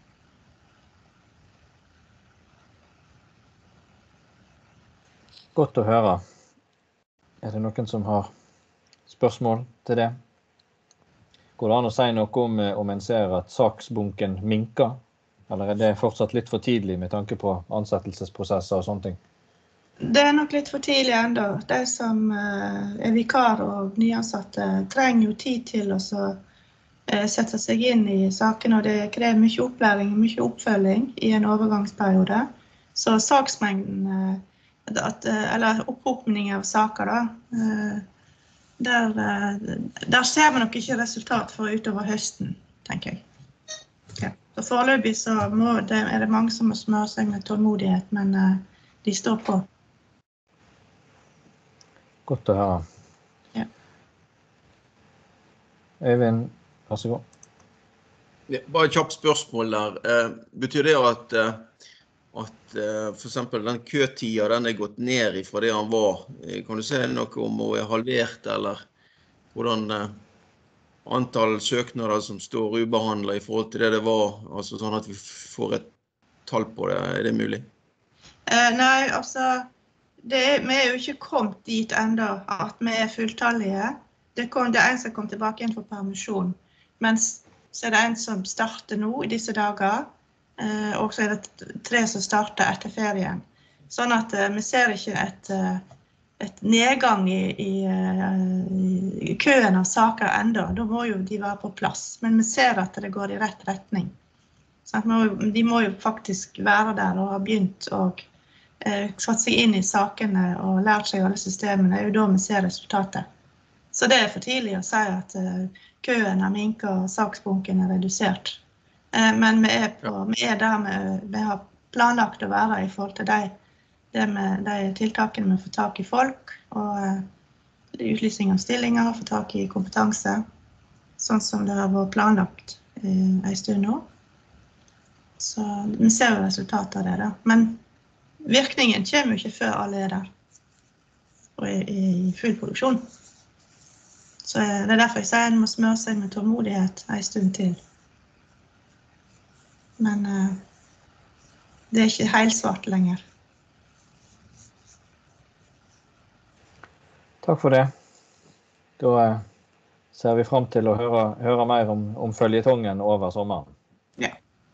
Godt å høre. Er det noen som har spørsmål til det? Går det an å si noe om, om en ser at saksbunken minker? Eller er det fortsatt litt for tidlig med tanke på ansettelsesprosesser og sånne ting? Det er nok litt for tidlig enda. De som er vikar og nyansatte trenger jo tid til å sette seg inn i saken, og det krever mye opplæring, mye oppfølging i en overgangsperiode. Så saksmengden, at, eller opphopning av saker da, der, der ser vi nok ikke resultat for utover høsten, tenker jeg. Ja. Så foreløpig så må, det, er det mange som må smøre seg med tålmodighet, men de står på. Godt å høre. Ja. Øyvind, vær så god. Ja, bare et kjapt spørsmål der. Eh, betyr det at, at eh, for eksempel den køtida, den er gått ned fra det han var? Kan du se noe om å er halvert, eller hvordan eh, antall søknader som står ubehandlet i forhold til det det var, altså sånn at vi får et tall på det, er det mulig? Eh, nei, altså... Det er, vi er jo ikke kommet dit enda at vi er fulltallige. Det, kom, det er en som kom tilbake igjen for permisjon, mens så er det en som starter nå i disse dager, eh, og så er det tre som starter etter ferien. Sånn at eh, vi ser ikke et, et nedgang i, i, i køen av saker enda. Da må jo de være på plass, men vi ser at det går i rett retning. De må jo faktisk være der og ha begynt å eh, satt seg inn i sakene og lært seg alle systemene. Det er jo da vi ser resultatet. Så det er for tidlig å si at eh, køen er minket og saksbunken er redusert. Eh, men vi er, på, vi er der vi, vi har planlagt å være i forhold til de, de, med, de tiltakene vi får tak i folk, og eh, utlysning av stillinger, få tak i kompetanse, sånn som det har vært planlagt eh, en stund nå. Så vi ser jo resultatet av det da. Men virkningen kommer jo ikke før alle er der, og er i full produksjon. Så det er derfor jeg sier en må smøre seg med tålmodighet en stund til. Men eh, det er ikke helt svart lenger. Takk for det. Da eh, ser vi frem til å høre, høre mer om, om føljetongen over sommeren. Ja.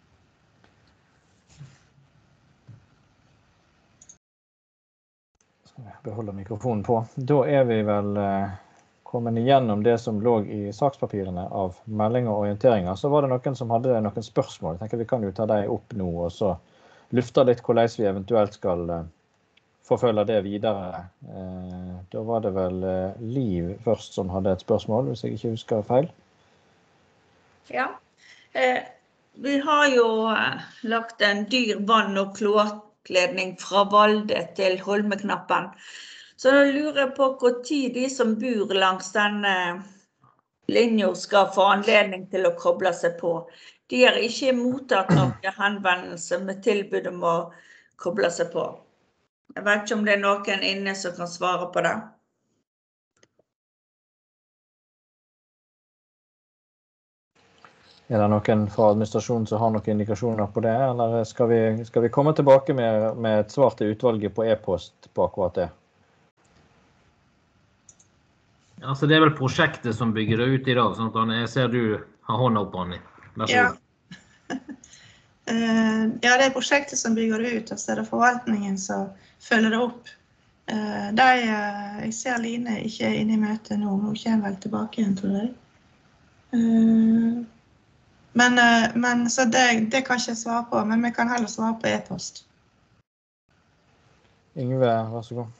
Skal vi beholde mikrofonen på. Da er vi vel eh, kommet igjennom det som lå i sakspapirene av meldinger og orienteringer. Så var det noen som hadde noen spørsmål. Jeg tenker vi kan jo ta dem opp nå, og så lufte litt hvordan vi eventuelt skal eh, forfølge det videre. Eh, da var det vel eh, Liv først som hadde et spørsmål, hvis jeg ikke husker feil. Ja, eh, vi har jo eh, lagt en dyr vann- og kloakkledning fra Valde til Holmeknappen. Så da lurer jeg på hvor tid de som bor langs denne linjen skal få anledning til å koble seg på. De har ikke mottatt noen henvendelse med tilbud om å koble seg på. Jeg vet ikke om det er noen inne som kan svare på det. Er det noen fra administrasjonen som har noen indikasjoner på det, eller skal vi, skal vi komme tilbake med, med et svar til utvalget på e-post på akkurat det? Altså, det er vel prosjektet som bygger det ut i dag, sånn at jeg ser du har hånda opp, Anni. Vær så god. Ja. Ja, det er prosjektet som bygger det ut, og så er det forvaltningen som følger det opp. De, jeg ser Line ikke er inne i møtet nå, hun kommer vel tilbake igjen, tror jeg. Men, men så det, det kan ikke jeg svare på, men vi kan heller svare på e-post. Yngve, vær så god.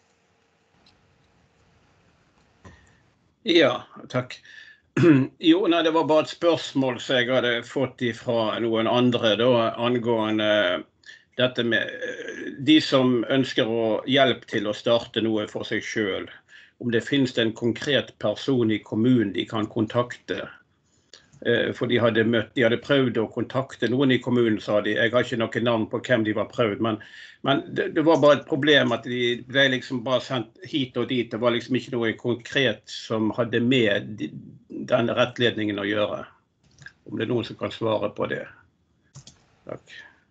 Ja, takk. Jo, nei, det var bare et spørsmål som jeg hadde fått fra noen andre da, angående dette med de som ønsker å hjelpe til å starte noe for seg selv. Om det finnes en konkret person i kommunen de kan kontakte. For de hadde, møtt, de hadde prøvd å kontakte noen i kommunen, sa de. Jeg har ikke noe navn på hvem de var prøvd, men, men det, det var bare et problem at de ble liksom bare sendt hit og dit. Det var liksom ikke noe konkret som hadde med denne rettledningen å gjøre. Om det er noen som kan svare på det. Takk.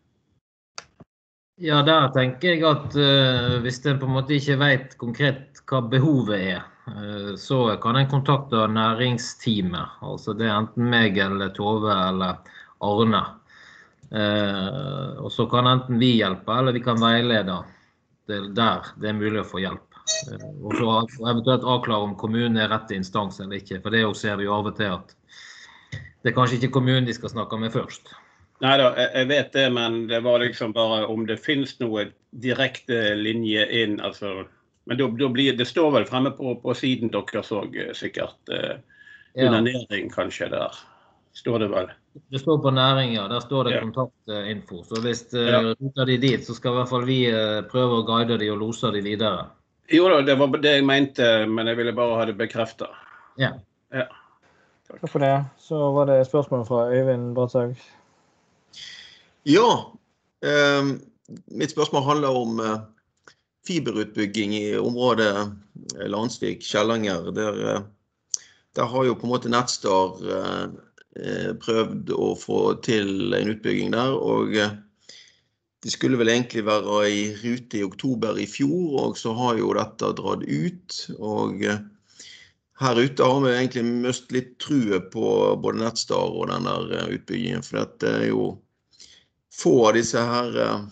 Ja, der tenker jeg at uh, hvis en på en måte ikke vet konkret hva behovet er, uh, så kan en kontakte næringsteamet. Altså det er enten meg eller Tove eller Arne. Uh, og så kan enten vi hjelpe, eller vi kan veilede til der det er mulig å få hjelp. Uh, og så eventuelt avklare om kommunen er rett instans eller ikke, for det ser vi jo av og til at det er kanskje ikke kommunen de skal snakke med først. Neida, jeg vet det, men det var liksom bare om det finnes noe direkte linje inn, altså, men da, da blir, det står vel fremme på, på siden dere så sikkert, eh, under ja. Næring kanskje der, står det vel? Det står på næring, ja, der står det ja. Kontaktinfo, så hvis uh, ja. ruter de dit, så skal i hvert fall vi uh, prøve å guide de og lose de videre. Jo da, det var det jeg mente, men jeg ville bare ha det bekreftet. Ja. Ja. Takk. Takk for det. Så var det spørsmål fra Øyvind Bratshaug. Ja, eh, mitt spørsmål handler om eh, fiberutbygging i området eh, Landsvik, Kjellanger. Der, eh, der har jo på en måte Netstar eh, prøvd å få til en utbygging der, og eh, de skulle vel egentlig være i rute i oktober i fjor, og så har jo dette dratt ut, og eh, her ute har vi egentlig mist litt true på både Netstar og denne utbyggingen, for dette er jo få av disse her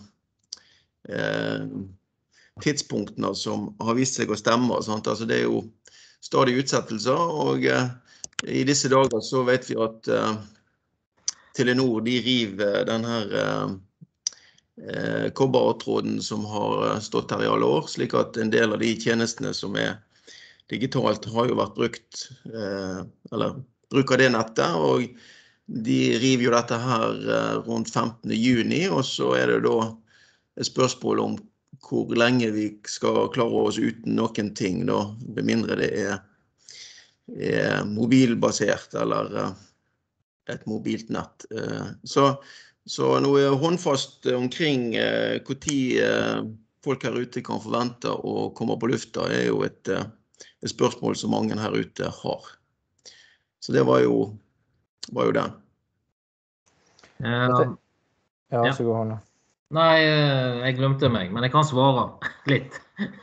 eh, tidspunktene som har vist seg å stemme. Sant? Altså, det er jo stadig utsettelser, og eh, i disse dager så vet vi at eh, Telenor, de river den her eh, kobbertråden som har stått her i alle år, slik at en del av de tjenestene som er digitalt har jo vært brukt, eh, eller bruker det nettet, og de river jo dette her eh, rundt femtende juni, og så er det da et spørsmål om hvor lenge vi skal klare oss uten noen ting, da, med mindre det er, er mobilbasert, eller eh, et mobilt nett. Så, så noe håndfast omkring hvor tid folk her ute kan forvente å komme på lufta er jo et, et spørsmål som mange her ute har. Så det var jo, var jo den. Ja, ja, så går han. Nei, jeg glemte meg, men jeg kan svare litt.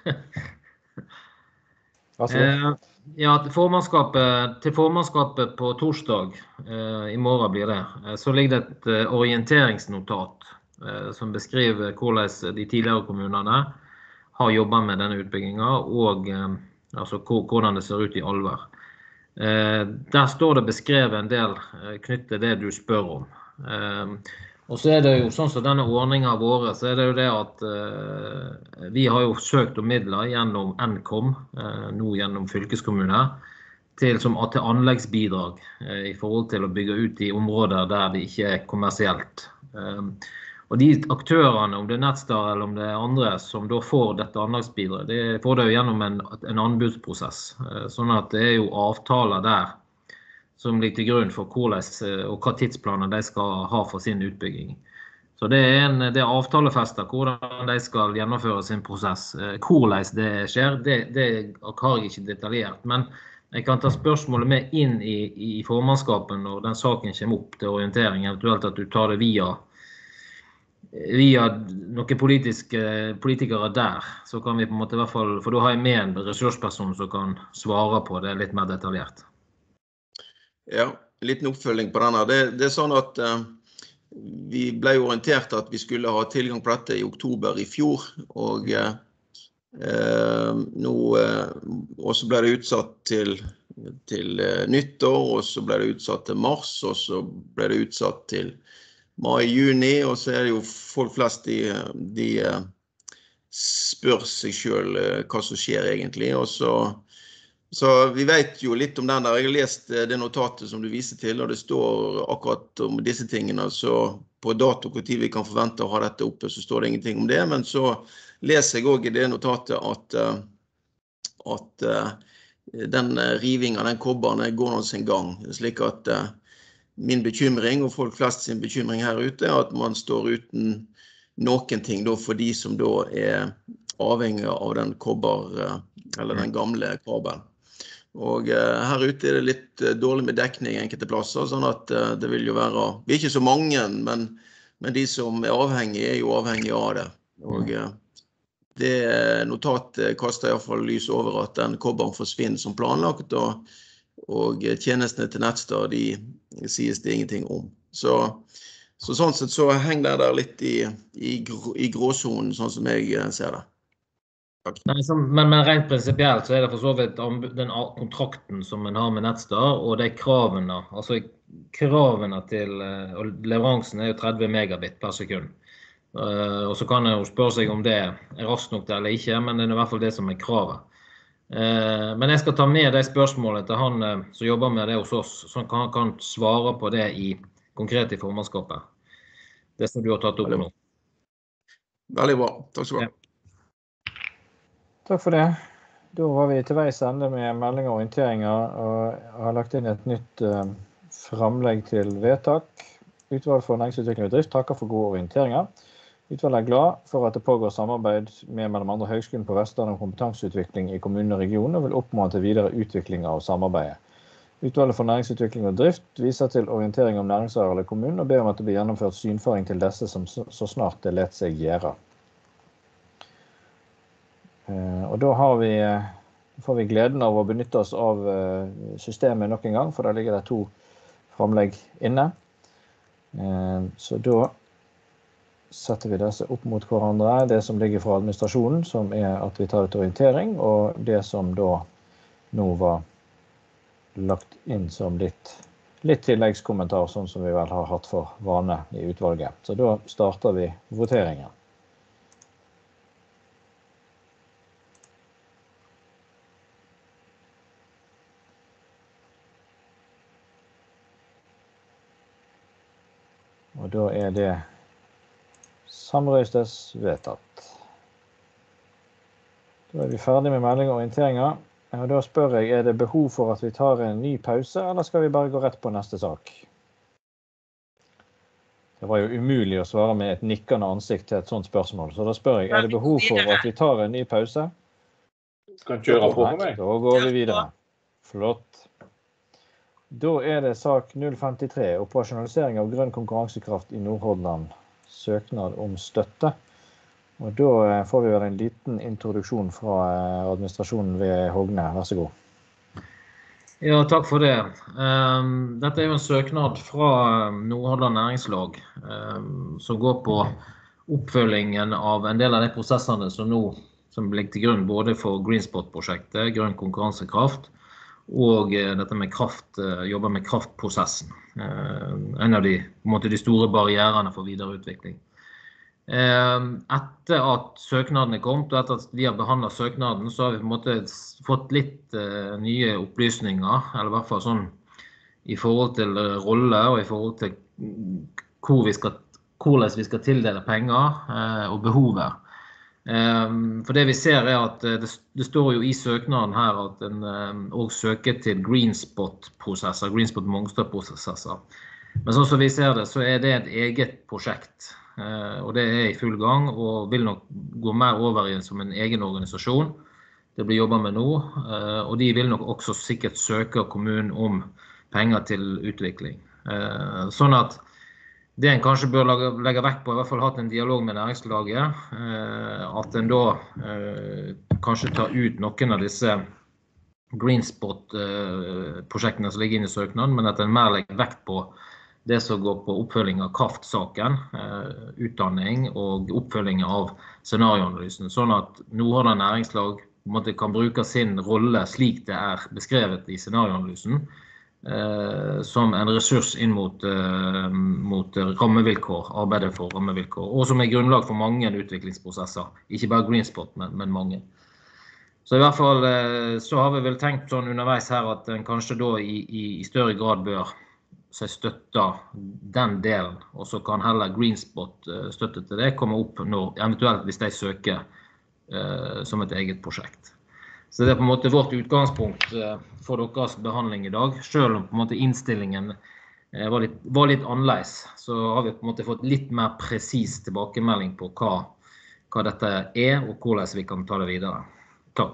Eh, ja, til formannskapet, til formannskapet på torsdag, eh, i morgen blir det, eh, så ligger det et eh, orienteringsnotat eh, som beskriver hvordan de tidligere kommunene har jobbet med denne utbyggingen, og eh, altså hvordan det ser ut i alvor. Eh, der står det beskrevet en del eh, knyttet til det du spør om. Eh, Og så er det jo sånn som denne ordningen våre, så er det jo det at eh, vi har jo søkt om midler gjennom Nkom, eh, nå gjennom fylkeskommune, til, som, til anleggsbidrag eh, i forhold til å bygge ut i områder der det ikke er kommersielt. Eh, og de aktørene, om det er Netstar eller om det er andre som da får dette anleggsbidrag, det får det jo gjennom en, en anbudsprosess. Eh, sånn at det er jo avtaler der som ligger til grunn for hvordan og hva tidsplaner de skal ha for sin utbygging. Så det er, en, det er avtalefester hvordan de skal gjennomføre sin prosess. Hvordan det skjer, det, det har jeg ikke detaljert, men jeg kan ta spørsmålet med inn i, i formannskapen når den saken kommer opp til orientering, eventuelt at du tar det via, via noen politiske, politikere der, så kan vi på en måte i hvert fall, for da har jeg med en ressursperson som kan svare på det litt mer detaljert. Ja, en liten oppfølging på denne. Det, det er sånn at eh, vi ble orientert at vi skulle ha tilgang på dette i oktober i fjor, og eh, nå, eh, og så ble det utsatt til, til eh, nyttår, og så ble det utsatt til mars, og så ble det utsatt til mai-juni, og så er det jo folk flest, de, de eh, spør seg selv eh, hva som skjer egentlig, og så Så vi vet jo litt om den der. Jeg har lest det notatet som du viser til, og det står akkurat om disse tingene. Så på dato hvor tid vi kan forvente å ha dette oppe, så står det ingenting om det. Men så leser jeg også i det notatet at, at den rivingen, den kobberen, går nå sin gang. Slik at min bekymring, og folk flest sin bekymring her ute, er at man står uten noen ting da, for de som da er avhengig av den kobber, eller den gamle kabelen. Og uh, her ute er det litt uh, dårlig med dekning i enkelte plasser, sånn at uh, det vil jo være, vi er ikke så mange, men, men de som er avhengige er jo avhengige av det. Og uh, det notatet kaster i hvert fall lys over at den kobberen forsvinner som planlagt, og, og tjenestene til Netstar, de sies det ingenting om. Så, så sånn sett så henger det der litt i, i, grå, i gråzonen, sånn som jeg uh, ser det. Nei, så, men, men rent prinsipielt så er det for så vidt den kontrakten som man har med Netstar, og de kravene, altså kravene til og leveransen er jo tretti megabit per sekund. Uh, og så kan jeg jo spørre seg om det er raskt nok det eller ikke, men det er i hvert fall det som er kravet. Uh, men jeg skal ta med de spørsmålene til han uh, som jobber med det hos oss, så han kan, kan svare på det i, konkret i formannskapet. Det som du har tatt opp nå. Veldig bra, takk skal du ha. Ja. Takk for det. Da var vi til veis ende med meldinger og orienteringer, og har lagt inn et nytt uh, framlegg til vedtak. Utvalget for næringsutvikling og drift takker for gode orienteringer. Utvalget er glad for at det pågår samarbeid med mellom andre høgskolen på Vestlandet om kompetanseutvikling i kommunen og regionen, og vil oppmuntre til videre utvikling av samarbeidet. Utvalget for næringsutvikling og drift viser til orientering om næringsareal i kommunen, og ber om at det blir gjennomført synføring til disse som så snart det let seg gjøre. Og da har vi, får vi gleden av å benytte oss av systemet nok en gang, for der ligger det to framlegg inne. Så da setter vi disse opp mot hverandre. Det som ligger fra administrasjonen, som er at vi tar ut orientering, og det som da nå var lagt inn som litt litt tilleggskommentar, sånn som vi vel har hatt for vane i utvalget. Så da starter vi voteringen. Og da er det samrøystes vedtatt. Da er vi ferdig med melding og orienteringer. Og da spør jeg, er det behov for at vi tar en ny pause, eller skal vi bare gå rett på neste sak? Det var jo umulig å svare med et nikkende ansikt til et sånt spørsmål, så da spør jeg, er det behov for at vi tar en ny pause? Skal du kjøre på for meg? Da går vi videre. Flott. Da er det sak null femtitre, operasjonalisering av grønn konkurransekraft i Nordhordland. Søknad om støtte. Og da får vi vel en liten introduksjon fra administrasjonen ved Hogne. Vær så god. Ja, takk for det. Dette er jo en søknad fra Nordhordland næringslag, som går på oppfølgingen av en del av de prosessene som nå som ligger til grunn både for Greenspot-prosjektet, grønn konkurransekraft, og dette med kraft, jobber med kraftprosessen. En av de, på en måte, de store barrierene for videreutvikling. Etter at søknaden er kommet, og etter at vi har behandlet søknaden, så har vi på en måte fått litt nye opplysninger, eller i hvert fall sånn i forhold til rolle og i forhold til hvor vi skal, hvordan vi skal tildele penger og behovet. For det vi ser er at det, det står jo i søknaden her at en også søker til Greenspot-prosesser, Greenspot-Mongstad-prosesser. Men sånn som vi ser det, så er det et eget prosjekt, og det er i full gang, og vil nok gå mer over i som en egen organisasjon. Det blir jobbet med nå, og de vil nok også sikkert søke kommunen om penger til utvikling. Sånn at det en kanskje bør legge vekt på, i hvert fall hatt en dialog med næringslaget, at en da kanskje tar ut noen av disse Greenspot-prosjektene som ligger inne i søknaden, men at en mer legger vekt på det som går på oppfølging av kraftsaken, utdanning og oppfølging av scenarioanalysen, sånn at Nordhordland næringslag kan bruke sin rolle slik det er beskrevet i scenarioanalysen, som en ressurs inn mot, mot rammevilkår, arbeidet for rammevilkår, og som er grunnlag for mange utviklingsprosesser, ikke bare Greenspot, men, men mange. Så i hvert fall så har vi vel tenkt sånn underveis her at en kanskje da i, i, i større grad bør se støtte den delen, og så kan heller Greenspot støtte til det komme opp når, eventuelt hvis de søker eh, som et eget prosjekt. Så det er på en måte vårt utgangspunkt for deres behandling i dag. Selv om på en måte innstillingen var litt, var litt annerledes, så har vi på en måte fått litt mer presis tilbakemelding på hva, hva dette er, og hvordan vi kan ta det videre. Takk.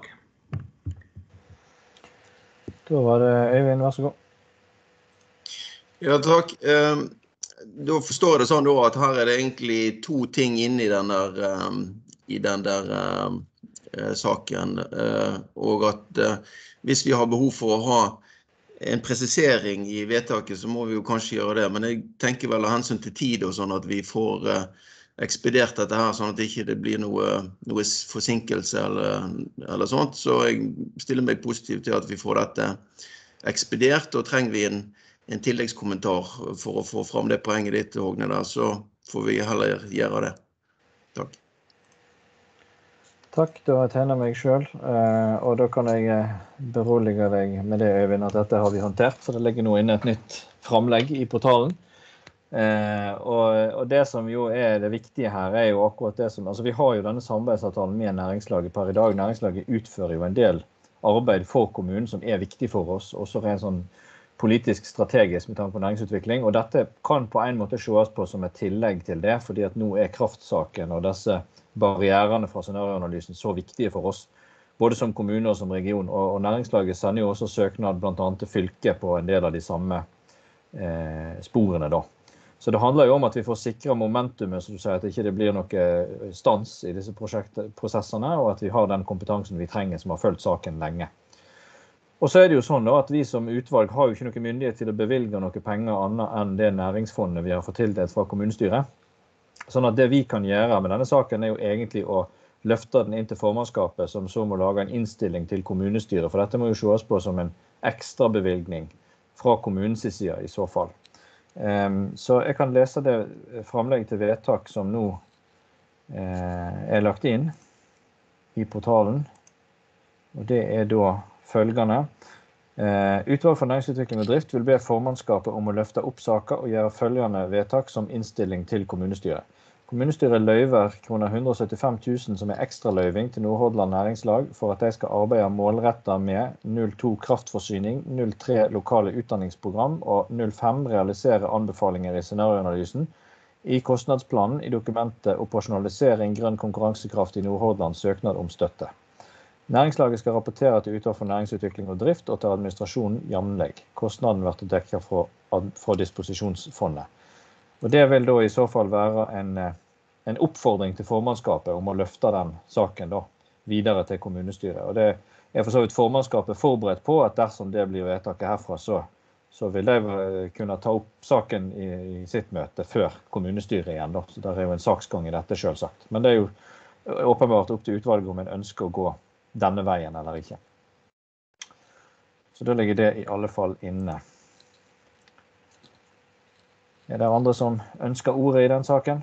Da var det Øyvind, vær så god. Ja, takk. Da forstår jeg det sånn da, at her er det egentlig to ting inne i den der, i den der saken, og at hvis vi har behov for å ha en presisering i vedtaket, så må vi jo kanskje gjøre det, men jeg tenker vel av hensyn til tid og sånn at vi får ekspedert dette her, sånn at det ikke blir noe, noe forsinkelse eller, eller sånt, så jeg stiller meg positiv til at vi får dette ekspedert, og trenger vi en, en tilleggskommentar for å få fram det poenget ditt, Hogne, der, så får vi heller gjøre det. Takk. Takk, da tegner jeg meg selv, og da kan jeg berolige deg med det, Øyvind, at dette har vi håndtert, så det ligger nå inne et nytt framlegg i portalen. Og det som jo er det viktige her er jo akkurat det som, altså vi har jo denne samarbeidsavtalen med næringslaget per i dag. Næringslaget utfører jo en del arbeid for kommunen som er viktig for oss, også rent sånn politisk strategisk med tanke på næringsutvikling, og dette kan på en måte ses på som et tillegg til det, fordi at nå er kraftsaken og disse barrierene fra scenarioanalysen så viktige for oss, både som kommune og som region, og, og næringslaget sender jo også søknad blant annet til fylket på en del av de samme eh, sporene da. Så det handler jo om at vi får sikre momentumet, så du sier at det ikke blir noe stans i disse prosessene, og at vi har den kompetansen vi trenger som har følt saken lenge. Og så er det jo sånn da, at vi som utvalg har jo ikke noe myndighet til å bevilge noe penger annet enn det næringsfondet vi har fått tildelt fra kommunestyret. Sånn at det vi kan gjøre med denne saken er jo egentlig å løfte den inn til formannskapet, som så må lage en innstilling til kommunestyret, for dette må jo ses på som en ekstra bevilgning fra kommunens side i så fall. Så jeg kan lese det framlegg til vedtak som nå er lagt inn i portalen, og det er da følgende. Utvalg for næringsutvikling og drift vil be formannskapet om å løfte opp saker og gjøre følgende vedtak som innstilling til kommunestyret. Kommunestyret løyver kroner hundre og syttifem tusen som er ekstra løyving til Nordhordland næringslag for at de skal arbeide målrettet med null to kraftforsyning, null tre lokale utdanningsprogram og null fem realisere anbefalinger i scenarioanalysen i kostnadsplanen i dokumentet operasjonalisering grønn konkurransekraft i Nordhordland søknad om støtte. Næringslaget skal rapportere til utvalg for næringsutvikling og drift og til administrasjonen jevnlig. Kostnaden blir dekket fra, fra disposisjonsfondet. Og det vil da i så fall være en, en oppfordring til formannskapet om å løfte den saken da, videre til kommunestyret. Og det er for så vidt formannskapet forberedt på at dersom det blir vedtaket herfra, så, så vil de kunne ta opp saken i, i sitt møte før kommunestyret igjen. Da. Så det er jo en saksgang i dette selvsagt. Men det er jo åpenbart opp til utvalget om en ønsker å gå denne veien eller ikke. Så da ligger det i alle fall inne. Er det andre som ønsker ordet i den saken?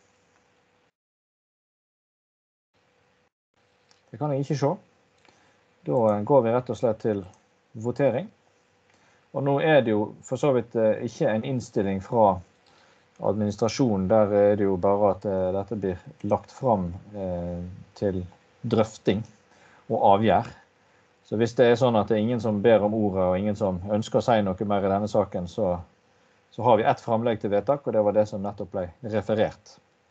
Det kan jeg ikke se. Da går vi rett og slett til votering. Og nå er det jo for så vidt ikke en innstilling fra administrasjonen. Der er det jo bare at dette blir lagt fram til drøfting og avgjør. Så hvis det er sånn at det er ingen som ber om ordet og ingen som ønsker å si noe mer i denne saken, så Så har vi ett framlegg til vedtak, og det var det som nettopp ble referert.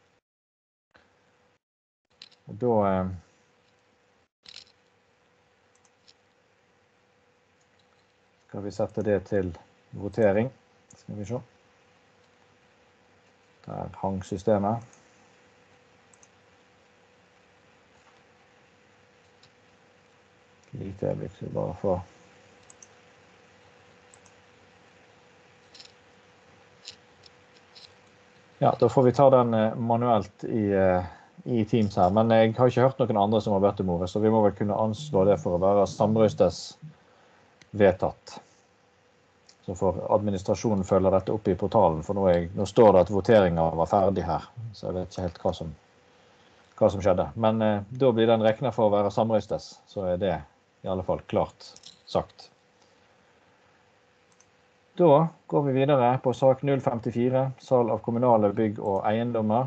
Og da eh, skal vi sette det til votering. Skal vi se. Der hang systemet. Lite øyeblikk, så bare få Ja, da får vi ta den manuelt i, i Teams her, men jeg har ikke hørt noen andre som har bedt om ordet, så vi må vel kunne anslå det for å være samrøstes vedtatt. Så får administrasjonen følge dette opp i portalen, for nå, er, nå står det at voteringen var ferdig her, så jeg vet ikke helt hva som, hva som skjedde. Men eh, da blir den regnet for å være samrøstes, så er det i alle fall klart sagt. Da går vi videre på sak null femtifire, salg av kommunale bygg og eiendommer.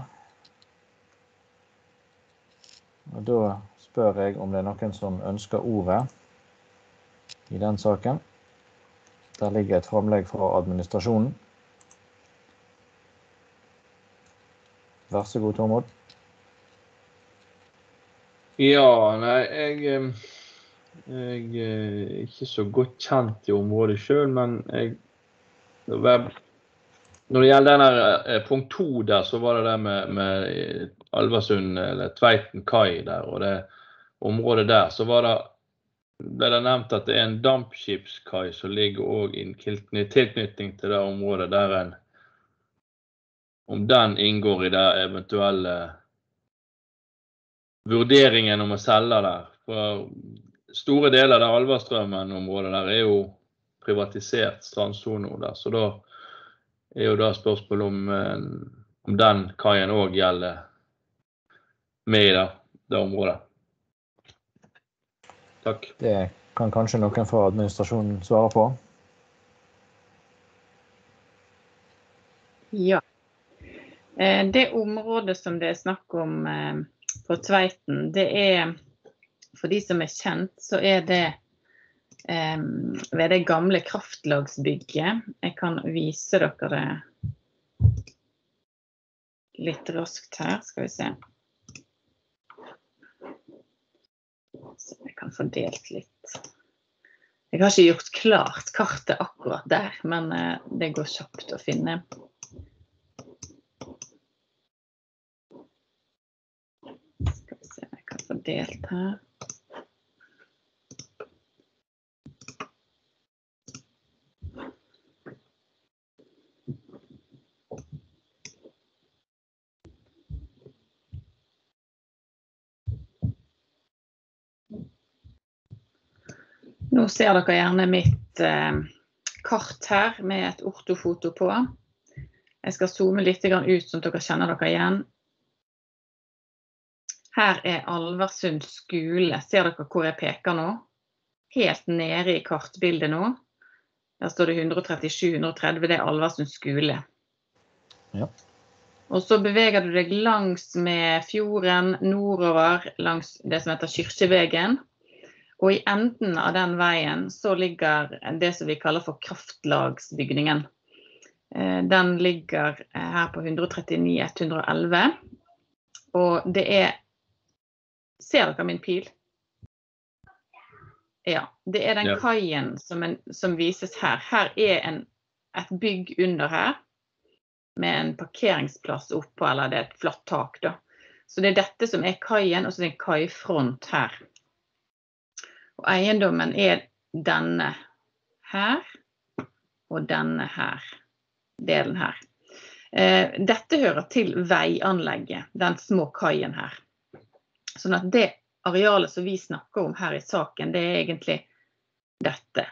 Og da spør jeg om det er noen som ønsker ordet i den saken. Der ligger et framlegg fra administrasjonen. Vær så god, Tormod. Ja, nei, jeg, jeg er ikke så godt kjent i området selv, men jeg Når det gjelder denne punkt to der, så var det det med, med Alversund eller Tveiten kai der, og det området der, så var det, ble det nevnt at det er en dampskipskai som ligger også i tilknytning til det området der en, om den inngår i det eventuelle vurderingen om å selge der. For store deler av Alverstrømmen-området der er jo privatisert strandsone der, så da er jo da spørsmål om, om den kaien også gjelder med i det, det området. Takk. Det kan kanskje noen fra administrasjonen svare på? Ja. Det området som det er snakk om på Tveiten, det er, for de som er kjent, så er det Um, ved det gamle kraftlagsbygget. Jeg kan vise dere det litt raskt her, skal vi se. Så jeg kan få delt litt. Jeg har ikke gjort klart kartet akkurat der, men uh, det går kjapt å finne. Skal vi se, jeg kan få delt her. Nå ser dere gjerne mitt eh, kart her med et ortofoto på. Jeg skal zoome litt ut så dere kjenner dere igjen. Her er Alversund skole. Ser dere hvor jeg peker nå? Helt nede i kartbildet nå. Der står det one thirty-seven one thirty, det er Alversund skole. Ja. Og så beveger du deg langs med fjorden, nordover, langs det som heter Kyrkjevegen. Og i enden av den veien så ligger det som vi kaller for kraftlagsbygningen. Den ligger her på one thirty-nine one eleven. Og det er, ser dere min pil? Ja, det er den Ja. kaien som, en, som vises her. Her er en, et bygg under her, med en parkeringsplass oppå, eller det er et flatt tak da. Så det er dette som er kaien, og så er det en kaifront her. Og eiendommen er denne her, og denne her, delen her. Eh, dette hører til veianlegget, den små kaien her. Sånn at det arealet som vi snakker om her i saken, det er egentlig dette.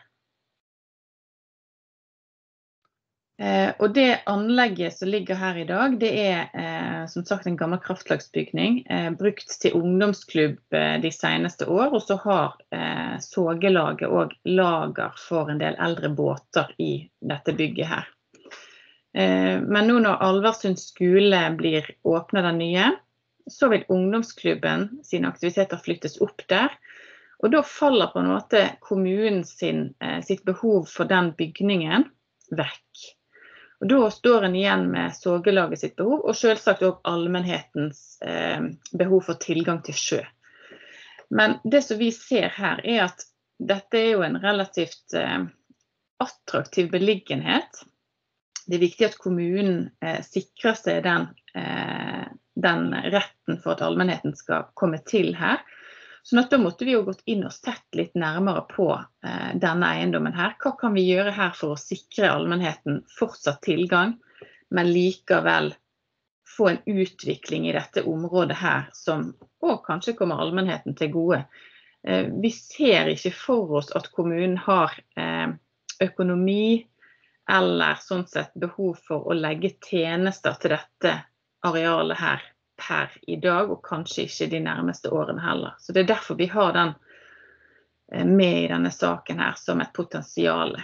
Eh, og det anlegget som ligger her i dag, det er eh, som sagt en gammel kraftlagsbygning, eh, brukt til ungdomsklubb eh, de seneste år, og så har eh, sågelaget og lager for en del eldre båter i dette bygget her. Eh, men nå når Alversund skole blir åpnet den nye, så vil ungdomsklubben sine aktiviteter flyttes opp der, og da faller på en måte kommunen sin, eh, sitt behov for den bygningen vekk. Og da står en igjen med sågelaget sitt behov, og selvsagt også allmennhetens eh, behov for tilgang til sjø. Men det som vi ser her er at dette er jo en relativt eh, attraktiv beliggenhet. Det er viktig at kommunen eh, sikrer seg den, eh, den retten for at allmennheten skal komme til her. Så da måtte vi jo gått inn og sett litt nærmere på eh, denne eiendommen her. Hva kan vi gjøre her for å sikre allmennheten fortsatt tilgang, men likevel få en utvikling i dette området her, som også kanskje kommer allmennheten til gode. Eh, vi ser ikke for oss at kommunen har eh, økonomi eller sånn sett behov for å legge tjenester til dette arealet her per i dag, og kanskje ikke de nærmeste årene heller. Så det er derfor vi har den med i denne saken her som et potensial.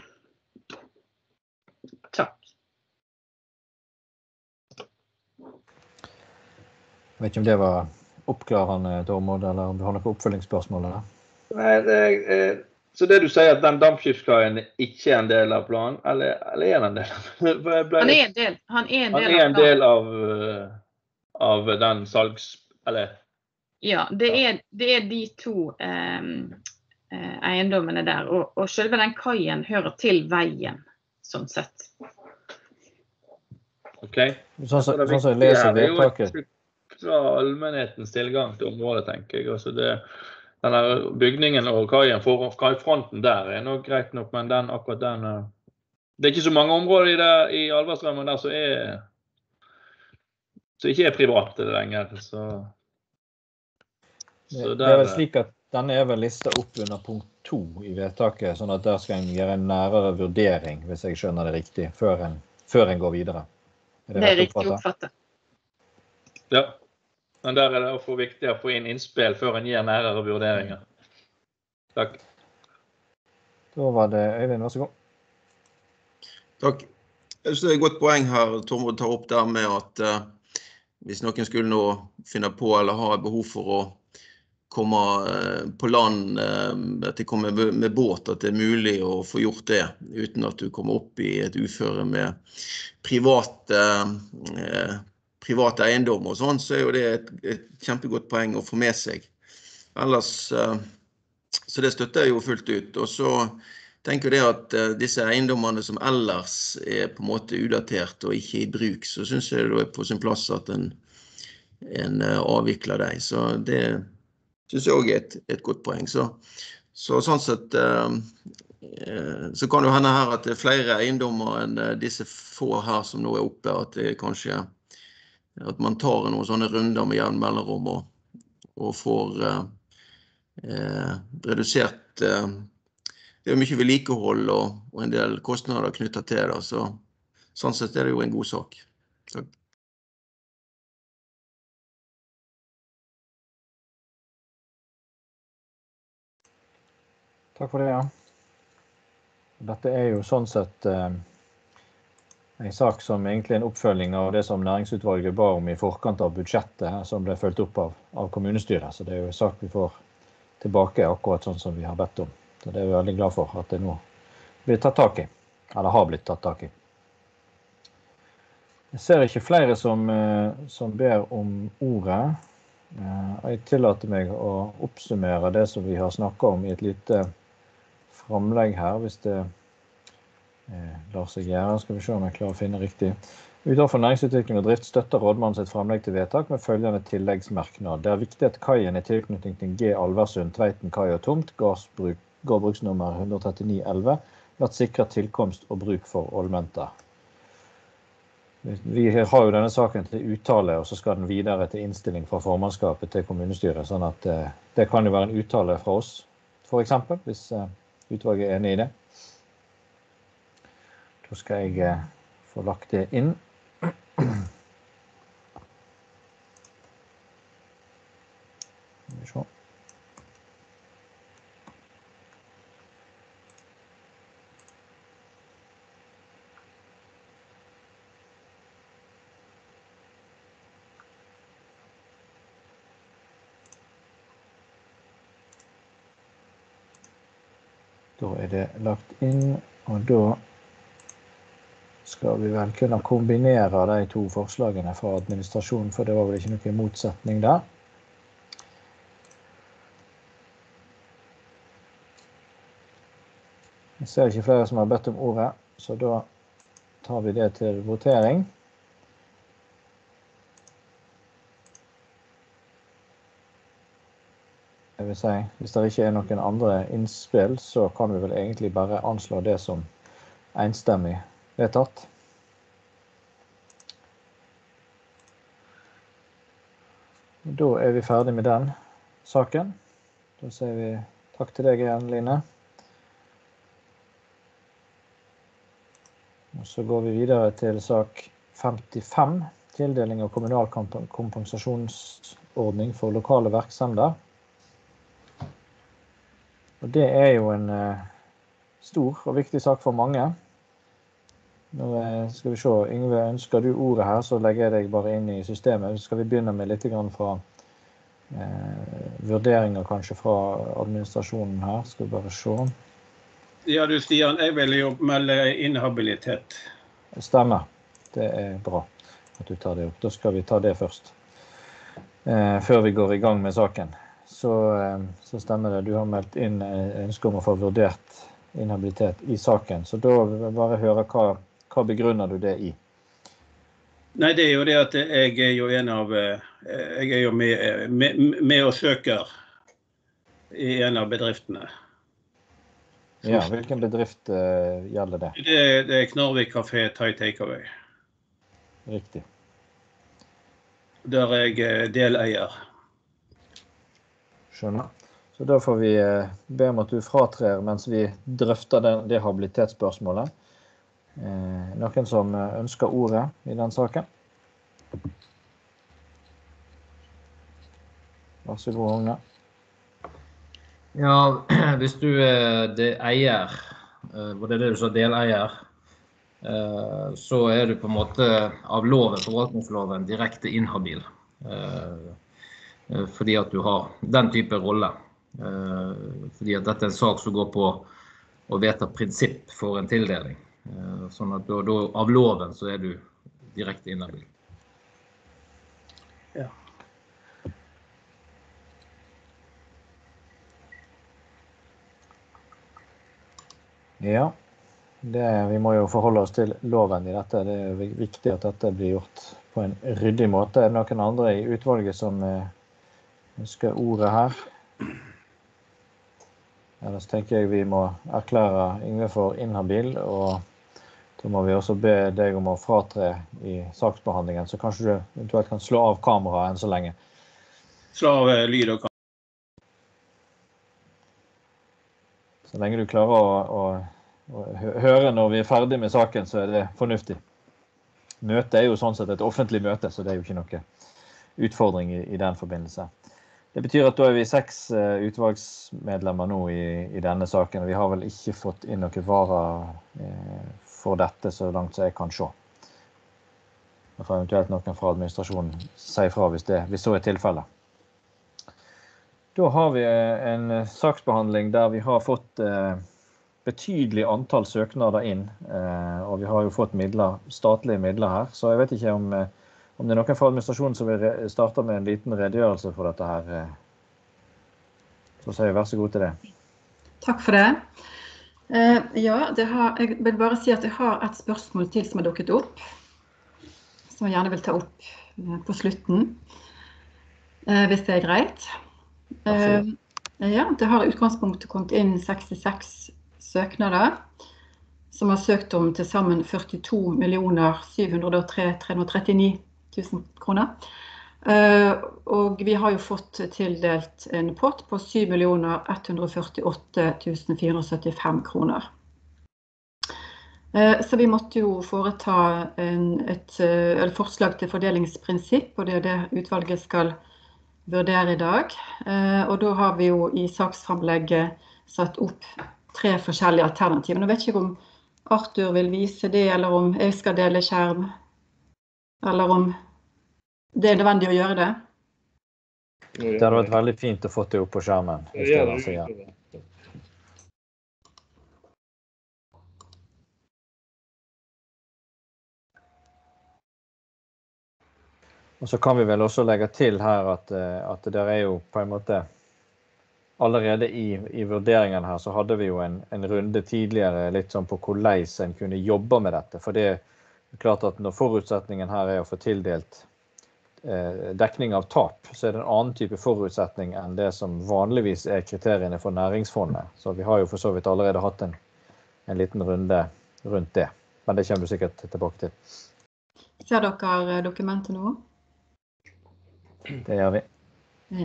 Takk. Jeg vet ikke om det var oppklarende, Tormod, eller om du har noen oppfølgingsspørsmål der? Nei, det, eh, så det du sier at den dampskipskaien ikke er en del av planen, eller, eller er den en del av planen? Han er en del, han er en del, han er en del av planen. Av den salgs, eller? Ja, det er, det er de to eh, eiendommene der, og, og selve den kaien hører til veien, sånn sett. Ok. Sånn som jeg leser vedtaket. Det er jo fra allmennhetens tilgang til området, tenker jeg. Altså det, denne bygningen og kaien, for kaifronten der er nok greit nok, men den, akkurat den, det er ikke så mange områder i, det, i Alverstrømmen der som er så ikke er private lenger, så... så det, det er vel slik at denne er vel listet opp under punkt to i vedtaket, sånn at der skal en gjøre en nærere vurdering, hvis jeg skjønner det riktig, før en, før en går videre. Er det, det er riktig oppfattet. Ja, men der er det for viktig å få inn innspill før en gir nærere vurderinger. Takk. Da var det Øyvind, vær så god. Takk. Jeg synes det er et godt poeng her, Tormod tar opp der med at uh, hvis noen skulle nå finne på eller ha behov for å komme på land, at de kommer med båt, at det er mulig å få gjort det uten at du kommer opp i et uføre med private, private eiendom og sånn, så er jo det et, et kjempegodt poeng å få med seg. Ellers, så det støtter jeg jo fullt ut. Og så tenker jeg at disse eiendommene som ellers er på en måte udatert og ikke i bruk, så synes jeg det er på sin plass at en, en avvikler dem. Så det synes jeg også er et, et godt poeng. Så, så sånn sett så kan det hende her at det er flere eiendommer enn disse få her som nå er oppe, at det kanskje at man tar noen sånne runder med jevn mellomrom og, og får eh, redusert eh, det er mye vedlikehold og, og en del kostnader knyttet til det, så sånn sett er det jo en god sak. Takk. Takk for det, ja. Dette er jo sånn sett eh, en sak som egentlig er en oppfølging av det som næringsutvalget ba om i forkant av budsjettet, her, som ble følt opp av, av kommunestyret. Så det er jo en sak vi får tilbake akkurat sånn som vi har bedt om. Så det er vi veldig glad for at det nå blir tatt tak i, eller har blitt tatt tak i. Jeg ser ikke flere som, eh, som ber om ordet. Eh, jeg tillater meg å oppsummere det som vi har snakket om i et lite framlegg her, hvis det eh, lar seg gjøre. Skal vi se om jeg klarer å finne riktig. Utenfor næringsutvikling og drift støtter rådmannen sitt framlegg til vedtak med følgende tilleggsmerknad. Det er viktig at kaien i tilknytning til G. Alversund, Tveiten, kai og tomt, gårdsbruk, gårdbruksnummer ett tre ni ett ett, blir sikret tilkomst og bruk for allmenter. Vi har jo denne saken til uttale, og så skal den videre til innstilling fra formannskapet til kommunestyret, sånn at eh, det kan jo være en uttale fra oss, for eksempel, hvis eh, utvalget er enig i det. Da skal jeg eh, få lagt det inn. Skal vi se. Da er det lagt inn, og da skal vi vel kunne kombinere de to forslagene fra administrasjonen, for det var vel ikke noen motsetning der. Jeg ser ikke flere som har bedt om ordet, så da tar vi det til votering. Jeg vil si, hvis det ikke er noen andre innspill, så kan vi vel egentlig bare anslå det som enstemmig vedtatt. Da er vi ferdig med den saken. Da sier vi takk til deg igjen, Line. Og så går vi videre til sak femtifem, tildeling av kommunal kompensasjonsordning for lokale virksomheter. Og det er jo en uh, stor og viktig sak for mange. Nå uh, skal vi se, Yngve, ønsker du ordet her, så legger jeg deg bare inn i systemet. Så skal vi begynne med litt grann fra uh, vurderinger kanskje fra administrasjonen her. Skal vi bare se. Ja du Stian, jeg vil jo melde inhabilitet. Stemmer. Det er bra at du tar det opp. Da skal vi ta det først. Uh, før vi går i gang med saken. Så, så stemmer det. Du har meldt inn ønske om å få vurdert inhabilitet i saken. Så da vil jeg bare høre hva, hva begrunner du det i? Nei, det er jo det at jeg er jo en av, jeg er jo med, med, med og søker i en av bedriftene. Ja, hvilken bedrift uh, gjelder det? Det, det er Knarvik Café Thai Takeaway. Riktig. Der er jeg deleier. Skjønner. Så da får vi be om at du fratrer mens vi drøfter det, det habilitetsspørsmålet. Eh, noen som ønsker ordet i den saken? Vær så god, Hogne. Ja, hvis du er eier, og det er det du sa, deleier, så er du på en måte av loven, forvaltningsloven, direkte inhabil. Fordi at du har den type rolle. Fordi at dette er en sak som går på å vedta prinsipp for en tildeling. Sånn at da, da, av loven så er du direkte inhabil. Ja. Ja, det, vi må jo forholde oss til loven i dette. Det er viktig at dette blir gjort på en ryddig måte. Er det noen andre i utvalget som ønsker ordet her? Ellers tenker jeg vi må erklære Yngve for inhabil, og da må vi også be deg om å fratre i saksbehandlingen, så kanskje du eventuelt kan slå av kameraet enn så lenge. Slå av lyd og kamera. Så lenge du klarer å, å, å høre når vi er ferdig med saken, så er det fornuftig. Møtet er jo sånn sett et offentlig møte, så det er jo ikke noe utfordring i, i den forbindelse. Det betyr at da er vi seks uh, utvalgsmedlemmer nå i, i denne saken, og vi har vel ikke fått inn noe vara uh, for dette så langt så jeg kan se. Og for eventuelt noen fra administrasjonen sier fra hvis, det, hvis så er tilfellet. Da har vi en saksbehandling der vi har fått eh, betydelig antall søknader inn, eh, og vi har jo fått midler, statlige midler her, så jeg vet ikke om, eh, om det er noen fra administrasjonen som vil starte med en liten redegjørelse for dette her. Så sier jeg vær så god til det. Takk for det. Eh, ja, det har, jeg vil bare si at jeg har et spørsmål til som har dukket opp, som jeg gjerne vil ta opp eh, på slutten, eh, hvis det er greit. Uh, ja, det har i utgangspunktet kommet inn sekstiseks søknader som har søkt om til sammen førtito millioner syv hundre og tre tusen tre hundre og trettini tusen kroner. Uh, og vi har jo fått tildelt en pott på syv millioner ett hundre og førtiåtte tusen fire hundre og syttifem kroner. Uh, så vi måtte jo foreta en, et, uh, et forslag til fordelingsprinsipp, og det er det utvalget skal vurdere i dag, og da har vi jo i saksframlegget satt opp tre forskjellige alternativer. Nå vet jeg ikke om Arthur vil vise det, eller om jeg skal dele skjerm, eller om det er nødvendig å gjøre det. Det hadde vært veldig fint å få det opp på skjermen. Hvis det var, så ja. Og så kan vi vel også legge til her at, at det er jo på en måte, allerede i, i vurderingen her, så hadde vi jo en, en runde tidligere litt sånn på hvordan en kunne jobbe med dette. For det er klart at når forutsetningen her er å få tildelt eh, dekning av tap, så er det en annen type forutsetning enn det som vanligvis er kriteriene for næringsfondet. Så vi har jo for så vidt allerede hatt en, en liten runde rundt det. Men det kommer du sikkert tilbake til. Ser dere dokumentet nå? Det gjør vi. Ja.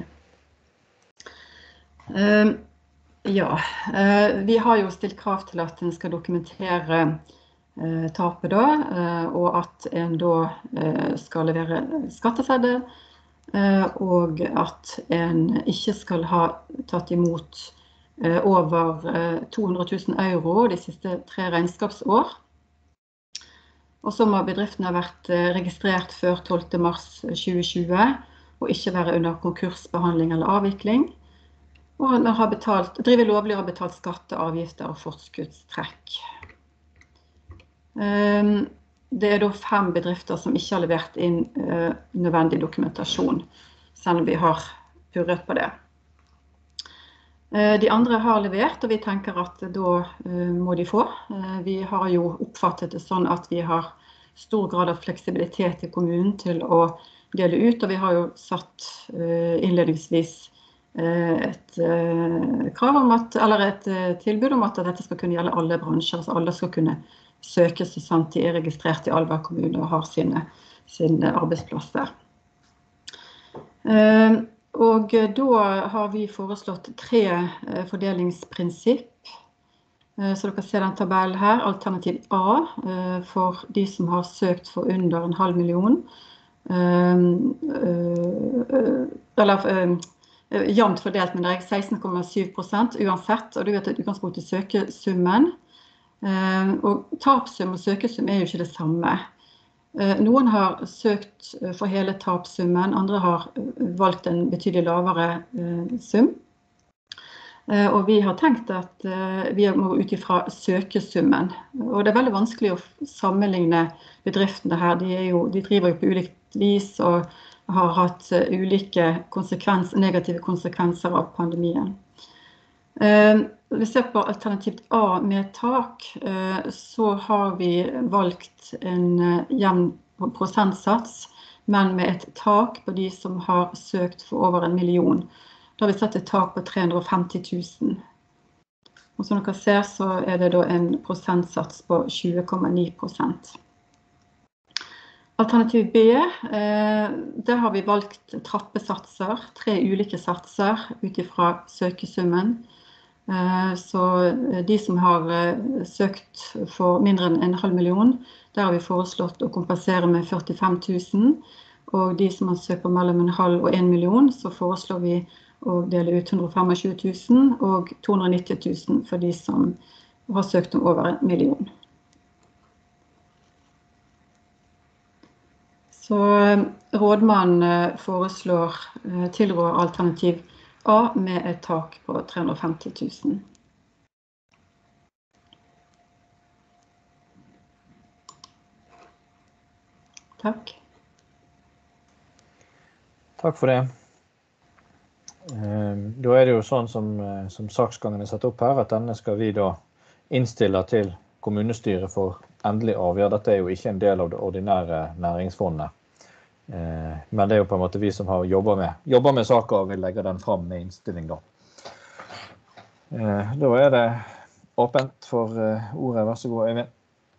Uh, ja, uh, vi har jo stilt krav til at en skal dokumentere uh, tapet da, uh, og at en da uh, skal levere skatteseddel, uh, og at en ikke skal ha tatt imot uh, over uh, to hundre tusen euro de siste tre regnskapsår. Og så må bedriften ha vært uh, registrert før tolvte mars tjue tjue, og ikke være under konkursbehandling eller avvikling, og han har betalt, driver lovlig og har betalt skatte, avgifter og forskuddstrekk. Det er da fem bedrifter som ikke har levert inn nødvendig dokumentasjon, selv om vi har purret på det. De andre har levert, og vi tenker at da må de få. Vi har jo oppfattet det sånn at vi har stor grad av fleksibilitet i kommunen til å dele ut, og vi har jo satt uh, innledningsvis uh, et uh, krav om at, eller et uh, tilbud om at dette skal kunne gjelde alle bransjer, så alle skal kunne søke så sant de er registrert i Alver kommune og har sine, sine arbeidsplasser. Uh, og da har vi foreslått tre uh, fordelingsprinsipp, uh, så dere ser den tabellen her, alternativ A uh, for de som har søkt for under en halv million, Uh, uh, uh, eller uh, uh, jevnt fordelt, men det er seksten komma syv prosent uansett, og du vet at utgangspunkt i søkesummen, uh, og tapsum og søkesum er jo ikke det samme. Uh, noen har søkt for hele tapsummen, andre har valgt en betydelig lavere uh, sum, uh, og vi har tenkt at uh, vi må ut ifra søkesummen, og det er veldig vanskelig å sammenligne bedriftene her. De, er jo, de driver jo på ulikt vis og har hatt uh, ulike konsekvens, negative konsekvenser av pandemien. Uh, vi ser på alternativt A med tak, uh, så har vi valgt en uh, jevn prosentsats, men med et tak på de som har søkt for over en million. Da har vi satt et tak på tre hundre og femti tusen. Og som dere ser, så er det da en prosentsats på tjue komma ni prosent. Alternativ B, eh, der har vi valgt trappesatser, tre ulike satser ut ifra søkesummen. Så de som har søkt for mindre enn en halv million, der har vi foreslått å kompensere med førtifem tusen. Og de som har søkt på mellom en halv og en million, så foreslår vi å dele ut hundre og tjuefem tusen og to hundre og nitti tusen for de som har søkt om over en million. Så rådmannen foreslår tilrår alternativ A med et tak på tre hundre og femti tusen. Takk. Takk for det. Da er det jo sånn som, som saksgangen er satt opp her, at denne skal vi da innstille til kommunestyret for endelig avgjør. Dette er jo ikke en del av det ordinære næringsfondet. Men det er jo på en måte vi som har jobbet med, jobbet med saker og vil legge den frem med innstilling da. Da er det åpent for ordet. Vær så god, Eivind.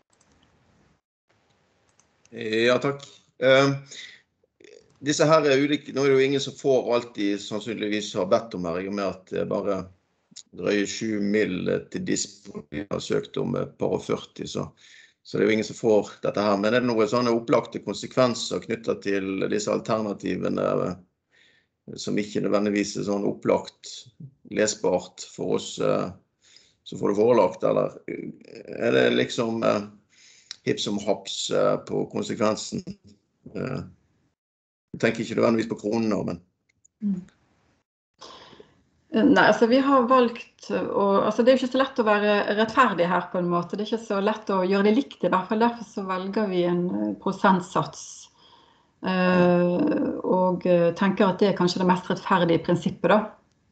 Ja, takk. Uh, disse her er ulike, nå er det jo ingen som får alltid sannsynligvis har bedt om her, i og med at det bare drøyer sju mil til dispo vi har søkt om et par og førti, så Så det er jo ingen som får dette her. Men er det noen sånne opplagte konsekvenser knyttet til disse alternativene som ikke nødvendigvis er sånn opplagt lesbart for oss som får det forelagt? Eller er det liksom eh, hipp som haps eh, på konsekvensen? Eh, jeg tenker ikke nødvendigvis på kronene, men... Mm. Nei, altså vi har valgt å, altså det er jo ikke så lett å være rettferdig her på en måte, det er ikke så lett å gjøre det likt i hvert fall, derfor så velger vi en prosentsats uh, og tenker at det er kanskje det mest rettferdige prinsippet da.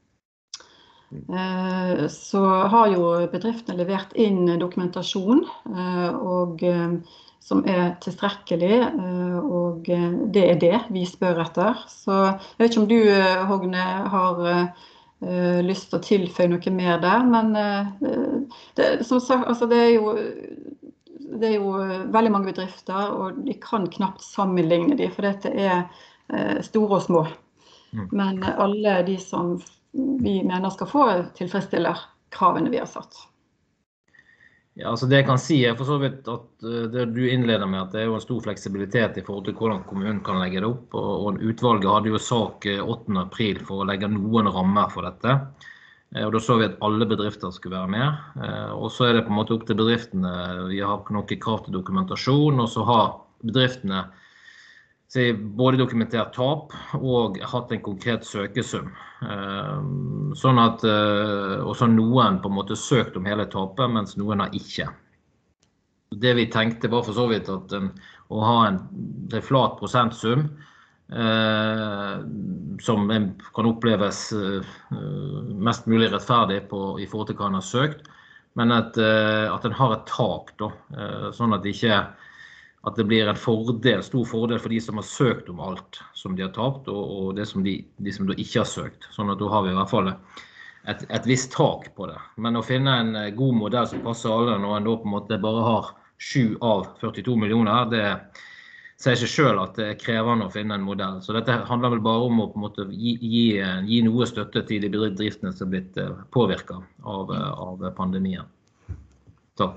Uh, så har jo bedriftene levert inn dokumentasjon uh, og, uh, som er tilstrekkelig, uh, og det er det vi spør etter. Så jeg vet ikke om du, Hogne, har uh, Uh, lyst til å tilføye noe mer der, men uh, det, som sagt, altså det er jo det er jo veldig mange bedrifter, og de kan knapt sammenligne de, for dette er uh, store og små. Mm. Men alle de som vi mener skal få tilfredsstiller kravene vi har satt. Ja, altså det jeg kan si er for så vidt at det du innleder med at det er jo en stor fleksibilitet i forhold til hvordan kommunen kan legge det opp, og, og utvalget hadde jo sak åttende april for å legge noen rammer for dette, og da så vi at alle bedrifter skulle være med, og så er det på en måte opp til bedriftene, vi har noen krav til dokumentasjon, og så har bedriftene både dokumentert tap og hatt en konkret søkesum. Sånn at, og så noen på en måte søkt om hele tapet, mens noen har ikke. Det vi tenkte var for så vidt at en, å ha en, en flat prosentsum, eh, som en kan oppleves eh, mest mulig rettferdig på, i forhold til hva en har søkt, men at, eh, at en har et tak da, eh, sånn at det ikke at det blir en fordel, stor fordel for de som har søkt om alt som de har tapt, og, og det som de, de som da ikke har søkt. Sånn at da har vi i hvert fall et, et visst tak på det. Men å finne en god modell som passer alle, når en da på en måte bare har sju av førtito millioner, det sier ikke selv at det er krevende å finne en modell. Så dette handler vel bare om å på en måte gi, gi, gi noe støtte til de bedriftene som har blitt påvirket av, av pandemien. Takk.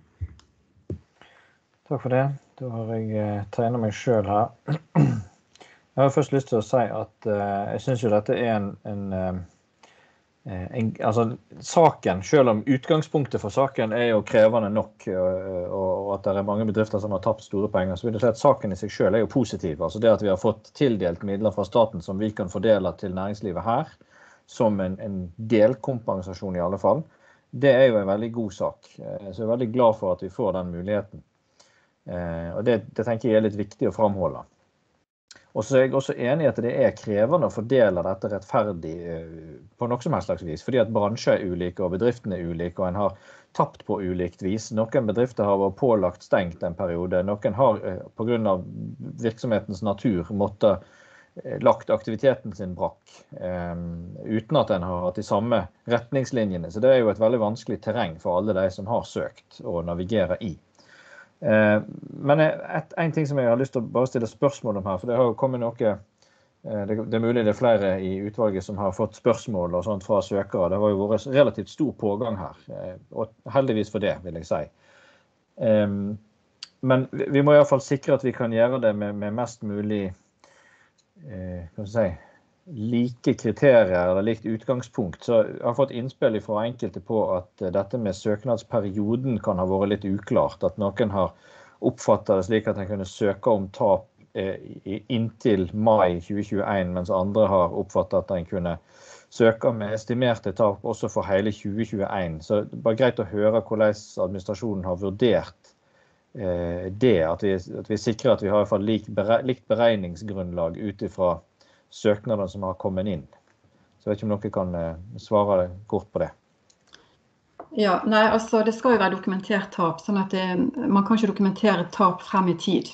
Takk for det. Da har jeg tegnet meg selv her. Jeg har først lyst til å si at uh, jeg synes jo dette er en, en, uh, en altså saken, selv om utgangspunktet for saken er jo krevende nok, uh, og at det er mange bedrifter som har tapt store penger, så vil jeg si at saken i seg selv er jo positiv. Altså det at vi har fått tildelt midler fra staten som vi kan fordele til næringslivet her, som en, en delkompensasjon i alle fall, det er jo en veldig god sak. Uh, så jeg er veldig glad for at vi får den muligheten. Uh, og det, det tenker jeg er litt viktig å framholde. Og så er jeg også enig i at det er krevende å fordele dette rettferdig uh, på noe som helst slags vis, fordi at bransjer er ulike og bedriftene er ulike, og en har tapt på ulikt vis. Noen bedrifter har vært pålagt stengt en periode, noen har uh, på grunn av virksomhetens natur måttet uh, lagt aktiviteten sin brakk, um, uten at en har hatt de samme retningslinjene. Så det er jo et veldig vanskelig terreng for alle de som har søkt å navigere i. Men et, en ting som jeg har lyst til å bare stille spørsmål om her, for det har jo kommet noe Det, det er mulig det er flere i utvalget som har fått spørsmål og sånt fra søkere. Det var jo vært relativt stor pågang her, og heldigvis for det, vil jeg si. Men vi må i hvert fall sikre at vi kan gjøre det med, med mest mulig kan jeg si, like kriterier eller likt utgangspunkt. Så jeg har fått innspill fra enkelte på at dette med søknadsperioden kan ha vært litt uklart. At noen har oppfattet det slik at en kunne søke om tap inntil mai tjue tjueen, mens andre har oppfattet at en kunne søke med estimerte tap også for hele tjue tjueen. Så det er bare greit å høre hvordan administrasjonen har vurdert det, at vi, at vi sikrer at vi har i hvert fall likt beregningsgrunnlag utifra søknader som har kommet inn. Så jeg vet ikke om dere kan svare kort på det. Ja, nei, altså det skal jo være dokumentert tap, sånn at det, man kan ikke dokumentere tap frem i tid.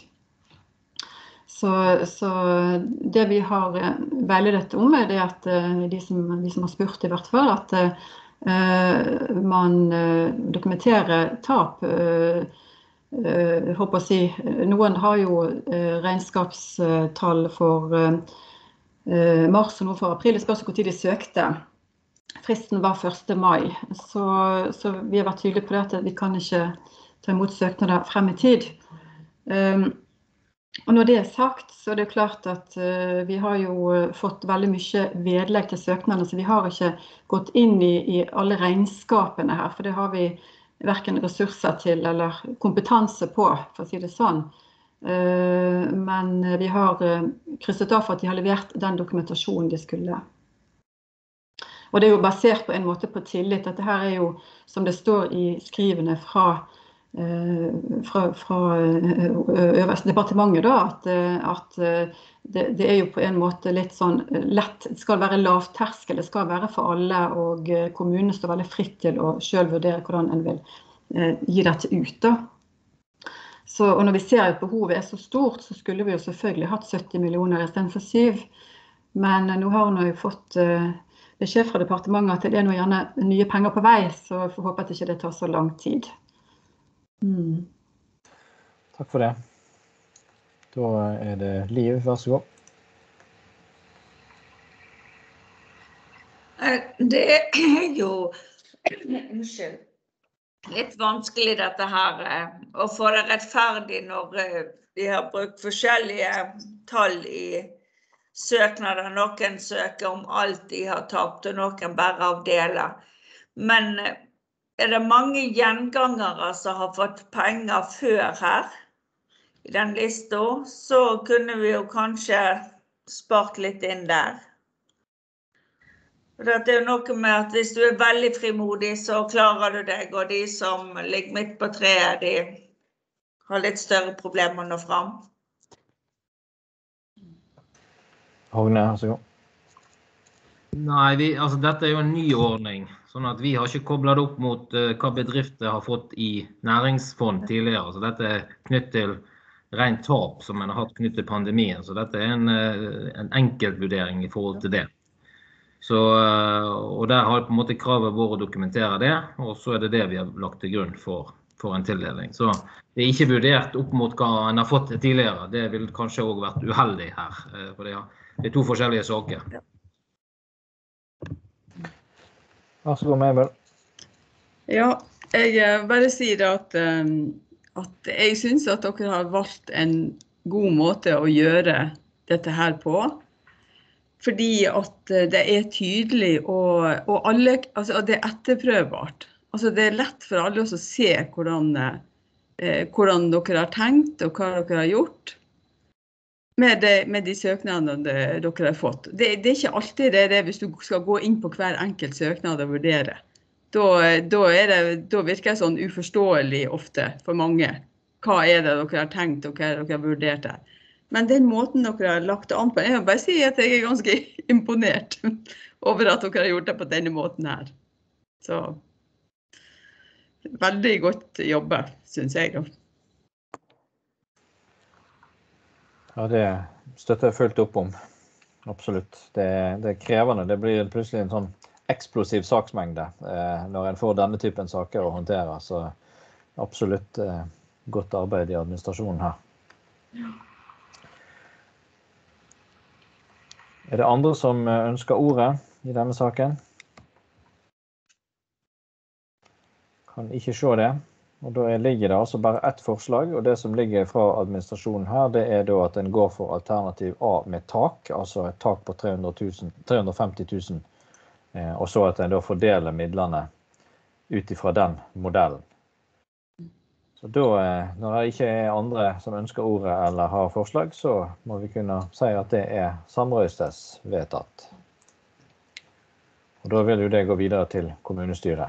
Så, så det vi har veiledet om er det at de som, de som har spurt i hvert fall, at uh, man uh, dokumenterer tap. Uh, uh, håper å si, noen har jo uh, regnskapstall for uh, mars og nå for april. Det spørs hvor tid de søkte. Fristen var første mai, så, så vi har vært tydelige på det at vi kan ikke ta imot søknader frem i tid. Um, og når det er sagt, så er det klart at uh, vi har jo fått veldig mye vedlegg til søknadene, så vi har ikke gått inn i, i alle regnskapene her, for det har vi hverken ressurser til eller kompetanse på, for å si det sånn. Men vi har krysset av for at de har levert den dokumentasjonen de skulle. Og det er jo basert på en måte på tillit. Dette her er jo, som det står i skrivene fra, fra, fra øverste departementet, da, at, at det, det er jo på en måte litt sånn lett, det skal være lavterskel, det skal være for alle, og kommunene står veldig fritt til å selv vurdere hvordan en vil gi dette ut da. Så, og når vi ser at behovet er så stort, så skulle vi jo selvfølgelig hatt sytti millioner i stedet for syv. Men nå har vi jo fått uh, beskjed fra departementet at det er noe gjerne nye penger på vei, så vi får håpe at ikke det tar så lang tid. Mm. Takk for det. Da er det Liv, vær så god. Det er jo... Unnskyld. Litt vanskelig dette her, å få det rettferdig når vi har brukt forskjellige tall i søknader. Noen søker om alt de har tapt, og noen bare av deler. Men er det mange gjengangere som har fått penger før her, i den listen, så kunne vi jo kanskje spart litt inn der. Det er jo noe med at hvis du er veldig frimodig, så klarer du deg, og de som ligger midt på treet, de har litt større problemer å nå frem. Hogne, så god. Nei, vi, altså dette er jo en ny ordning, sånn at vi har ikke koblet opp mot uh, hva bedrifter har fått i næringsfond tidligere. Så dette er knytt til rent tap som man har hatt knytt til pandemien. Så dette er en, uh, en enkeltvurdering i forhold til det. Så, og der har på en måte kravet vår å dokumentere det, og så er det det vi har lagt til grunn for, for en tildeling. Så det er ikke vurdert opp mot hva en har fått tidligere. Det vil kanskje også vært uheldig her, for det er to forskjellige saker. Vær så god, Mabel. Ja, jeg bare sier at, at jeg synes at dere har valgt en god måte å gjøre dette her på. Fordi at det er tydelig, og, og alle, altså det er etterprøvbart. Altså det er lett for alle å se hvordan, eh, hvordan dere har tenkt, og hva dere har gjort med, det, med de søknadene dere har fått. Det, det er ikke alltid det, det hvis du skal gå inn på hver enkelt søknad og vurdere. Da, da, er det, da virker det sånn uforståelig ofte for mange. Hva er det dere har tenkt, og hva er det dere har vurdert her? Men den måten dere har lagt det an på, jeg vil bare si at jeg er ganske imponert over at dere har gjort det på denne måten her. Så, veldig godt jobbet, synes jeg da. Ja, det støtter jeg fullt opp om. Absolutt. Det, det er krevende. Det blir plutselig en sånn eksplosiv saksmengde eh, når en får denne typen saker å håndtere. Så absolutt eh, godt arbeid i administrasjonen her. Ja. Er det andre som ønsker ordet i denne saken? Kan ikke se det. Og da ligger det altså bare ett forslag, og det som ligger fra administrasjonen her, det er da at en går for alternativ A med tak, altså et tak på tre hundre tusen, tre hundre femti tusen, eh, og så at en da fordeler midlene ut ifra den modellen. Så da, eh, når det ikke er andre som ønsker ordet eller har forslag, så må vi kunne si at det er samrøystes vedtatt. Og da vil jo det gå videre til kommunestyret.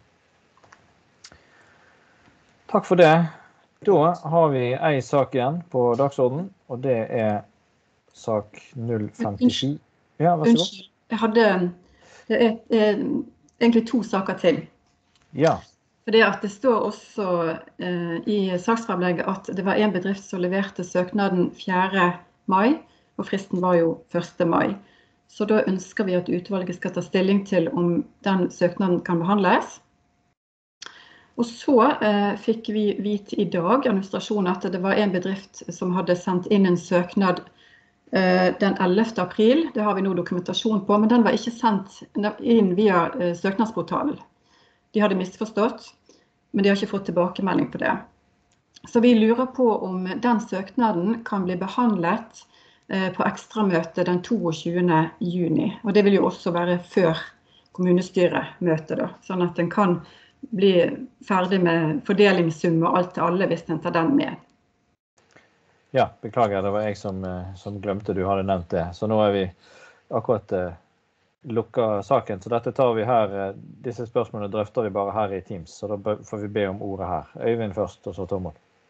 Takk for det. Da har vi en sak igjen på dagsordenen, og det er sak null femtifire. Ja, vær så god. Unnskyld, jeg hadde det er, er, egentlig to saker til. Ja. Fordi at det står også eh, i saksfremlegget at det var en bedrift som leverte søknaden fjerde mai, og fristen var jo første mai. Så da ønsker vi at utvalget skal ta stilling til om den søknaden kan behandles. Og så eh, fikk vi vite i dag, administrasjonen, at det var en bedrift som hadde sendt inn en søknad eh, den ellevte april. Det har vi nå dokumentasjon på, men den var ikke sendt inn via eh, søknadsportalen. De hadde misforstått, men de har ikke fått tilbakemelding på det. Så vi lurer på om den søknaden kan bli behandlet eh, på ekstramøte den toogtjuende juni. Og det vil jo også være før kommunestyremøtet, da, sånn at den kan bli ferdig med fordelingssum og alt til alle hvis den tar den med. Ja, beklager, det var jeg som, som glemte du hadde nevnt det. Så nå er vi akkurat uh, lukket saken, så dette tar vi her. Uh, disse spørsmålene drøfter vi bare her i Teams, så da får vi be om ordet her. Øyvind først, og så Tormod.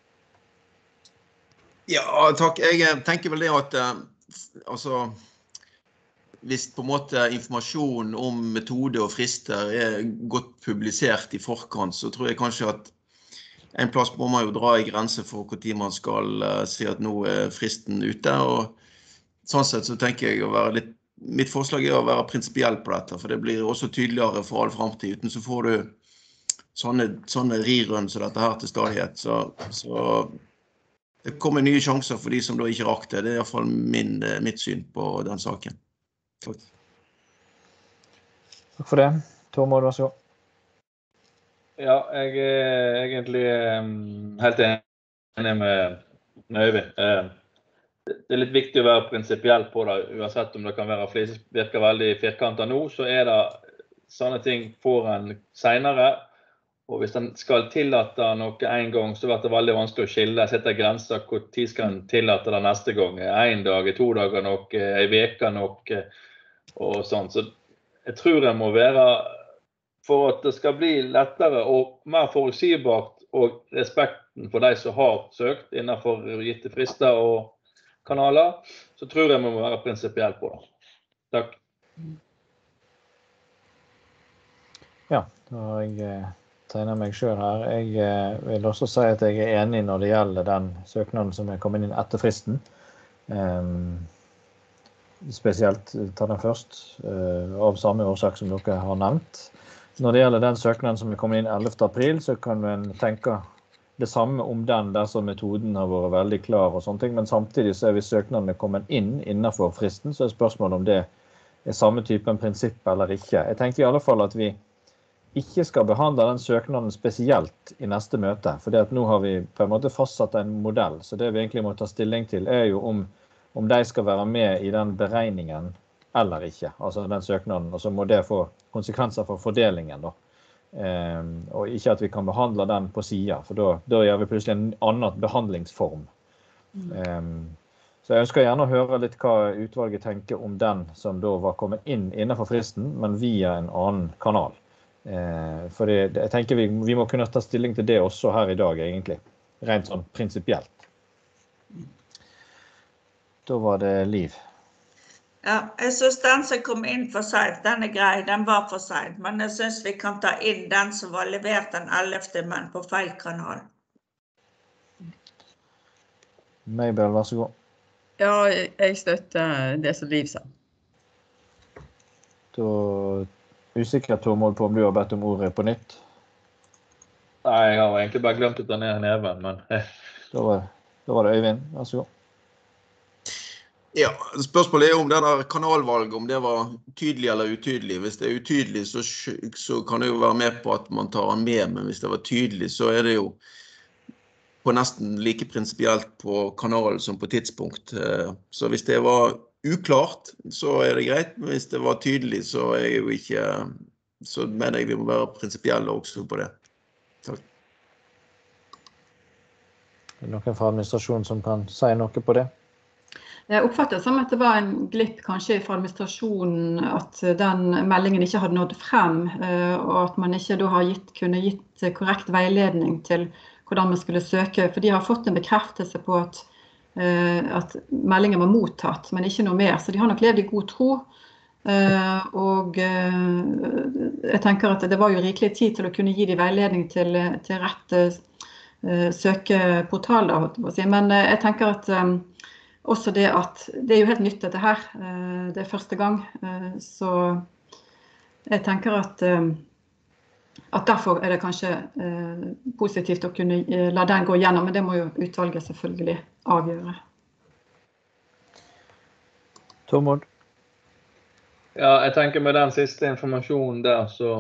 Ja, takk. Jeg tenker vel det at uh, altså hvis på en måte informasjon om metode og frister er godt publisert i forkant, så tror jeg kanskje at en plass må man jo dra i grense for hvor tid man skal uh, si at nå er fristen ute. Og sånn sett så tenker jeg å være litt, mitt forslag er å være prinsipiell på dette, for det blir også tydeligere for all fremtid. Uten så får du sånne, sånne rirønn som dette her til stadighet. Så, så det kommer nye sjanser for de som da ikke rakk det. Det er i hvert fall min, mitt syn på den saken. Takk. Takk for det. Tormod, vær så god. Ja, jeg er egentlig um, helt enig med, med Øyvind. Uh, det er litt viktig å være prinsipiell på det, uansett om det kan være flere virker veldig firkantet nå, så er det sånne ting får en senere. Og hvis den skal tillate noe en gang, så blir det veldig vanskelig å skille, sette grenser hvor tid skal den tillate det neste gang. En dag, to dager nok, en veke nok, og sånn. Så jeg tror det må være, for at det skal bli lettere og mer forutsigbart, og respekten for de som har søkt innenfor gitte frister og kanaler, så tror jeg må være prinsipiell på det. Takk. Ja, da har jeg tegnet meg selv her. Jeg vil også si at jeg er enig når det gjelder den søknaden som er kommet inn etter fristen. Um, spesielt ta den først, uh, av samme årsak som dere har nevnt. Når det gjelder den søknaden som er kommet inn ellevte april, så kan man tenke det samme om den dersom metoden har vært veldig klar og sånne ting, men samtidig så er vi søknaden kommet inn innenfor fristen, så er spørsmålet om det er samme typen prinsipp eller ikke. Jeg tenker i alle fall at vi ikke skal behandle den søknaden spesielt i neste møte, for nå har vi på en måte fastsatt en modell, så det vi egentlig må ta stilling til er jo om, om de skal være med i den beregningen eller ikke, altså den søknaden, og så må det få konsekvenser for fordelingen da. Um, og ikke at vi kan behandle den på siden, for da, da gjør vi plutselig en annen behandlingsform. Um, så jeg ønsker gjerne å høre litt hva utvalget tenker om den som da var kommet inn innenfor fristen, men via en annen kanal. Uh, for det, jeg tenker vi, vi må kunne ta stilling til det også her i dag egentlig, rent sånn prinsipielt. Da var det Liv. Ja, jeg synes den som kom inn for sent, den er grei, den var for sent, men jeg synes vi kan ta inn den som var levert den ellevte, men på feil kanal. Mabel, vær så god. Ja, jeg støtter det som Liv sa. Da usikker, Tormod, på om du har bedt om ordet på nytt? Nei, jeg har egentlig bare glemt å ta ned neven, men... da, var, da var det Øyvind, vær så god. Ja, spørsmålet er om det der kanalvalget, om det var tydelig eller utydelig. Hvis det er utydelig, så, så kan det jo være med på at man tar den med, men hvis det var tydelig, så er det jo på nesten like prinsipielt på kanalen som på tidspunkt. Så hvis det var uklart, så er det greit, men hvis det var tydelig, så er jeg jo ikke, så mener jeg vi må være prinsipielle også på det. Takk. Er det noen fra administrasjonen som kan si noe på det? Jeg oppfatter som at det var en glipp kanskje fra administrasjonen at den meldingen ikke hadde nådd frem, og at man ikke da har gitt, kunne gitt korrekt veiledning til hvordan man skulle søke, for de har fått en bekreftelse på at, at meldingen var mottatt, men ikke noe mer, så de har nok levd i god tro. Og jeg tenker at det var jo rikelig tid til å kunne gi de veiledning til, til rett søkeportal, da, men jeg tenker at også det at det er jo helt nytt dette her, det er første gang, så jeg tenker at, at derfor er det kanskje positivt å kunne la den gå gjennom, men det må jo utvalget selvfølgelig avgjøre. Tormod? Ja, jeg tenker med den siste informasjonen der, så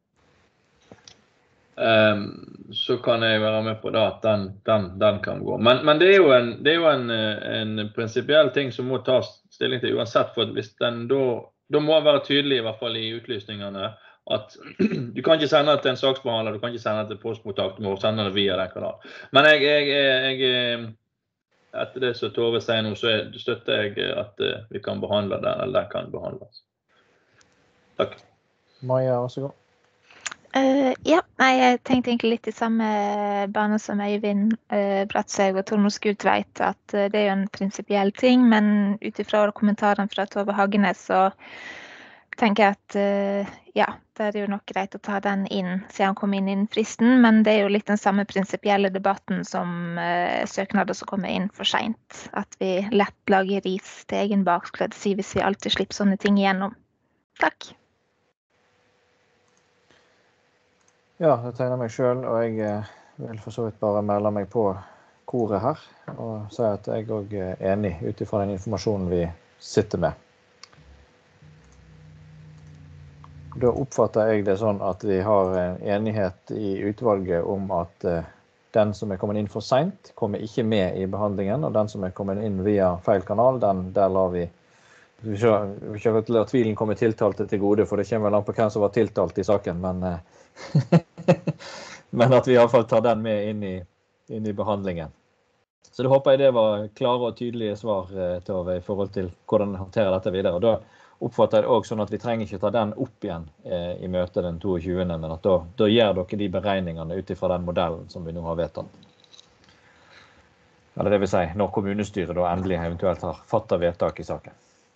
Um, så kan jeg være med på det at den, den, den kan gå. Men, men det er jo, en, det er jo en, en prinsipiell ting som må tas stilling til uansett, for hvis den da, da må være tydelig i hvert fall i utlysningene, at du kan ikke sende det til en saksbehandler, du kan ikke sende det til postmottak, du må sende det via den kanalen. Men jeg, jeg, jeg, etter det som Tove sier nå, så støtter jeg at vi kan behandle den, eller den kan behandles. Takk. Maja, vær så god. Uh, ja, nei, jeg tenkte egentlig litt i samme bane som Øyvind uh, Bratshaug og Tormod Skurdtveit, at uh, det er jo en prinsipiell ting, men utifra kommentaren fra Tove Hagenes, så tenker jeg at uh, ja, det er jo nok greit å ta den inn, siden han kom inn innen fristen, men det er jo litt den samme prinsipielle debatten som uh, søknader som kommer inn for sent, at vi lett lager ris til egen bakkledd, si hvis vi alltid slipper sånne ting igjennom. Takk. Ja, jeg tegner meg selv, og jeg vil for så vidt bare melde meg på koret her, og si at jeg også er enig utifra den informasjonen vi sitter med. Da oppfatter jeg det sånn at vi har en enighet i utvalget om at den som er kommet inn for sent, kommer ikke med i behandlingen, og den som er kommet inn via feil kanal, den der lar vi Vi vil ikke la tvilen komme tiltalte til gode, for det kommer vel an på hvem som var tiltalt i saken, men, men at vi i hvert fall tar den med inn i, inn i behandlingen. Så det håper jeg det var klare og tydelige svar, Tove, i forhold til hvordan vi håndterer dette videre. Og da oppfatter jeg det også sånn at vi trenger ikke ta den opp igjen eh, i møtet den toogtyvende, men at da, da gjør dere de beregningene utifra den modellen som vi nå har vedtatt. Eller det vil si, når kommunestyret da endelig eventuelt har fattet vedtak i saken.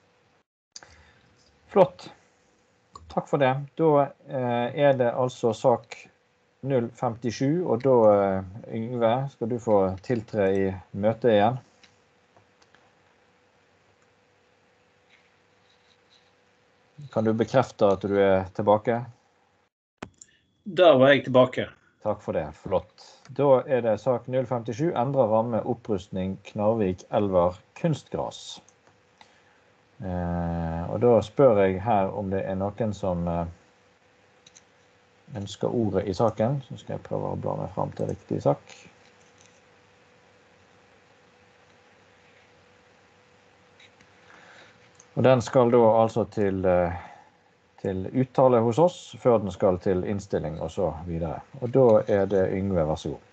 Flott. Takk for det. Da eh, er det altså sak null femtisju, og da, eh, Yngve, skal du få tiltre i møtet igjen. Kan du bekrefte at du er tilbake? Da var jeg tilbake. Takk for det. Flott. Da er det sak null femtisju, endre ramme opprustning Knarvik Elver kunstgras. Eh, og da spør jeg her om det er noen som eh, ønsker ordet i saken, så skal jeg prøve å bla meg frem til riktig sak. Og den skal da altså til, eh, til uttale hos oss, før den skal til innstilling og så videre. Og da er det Yngve, vær så god.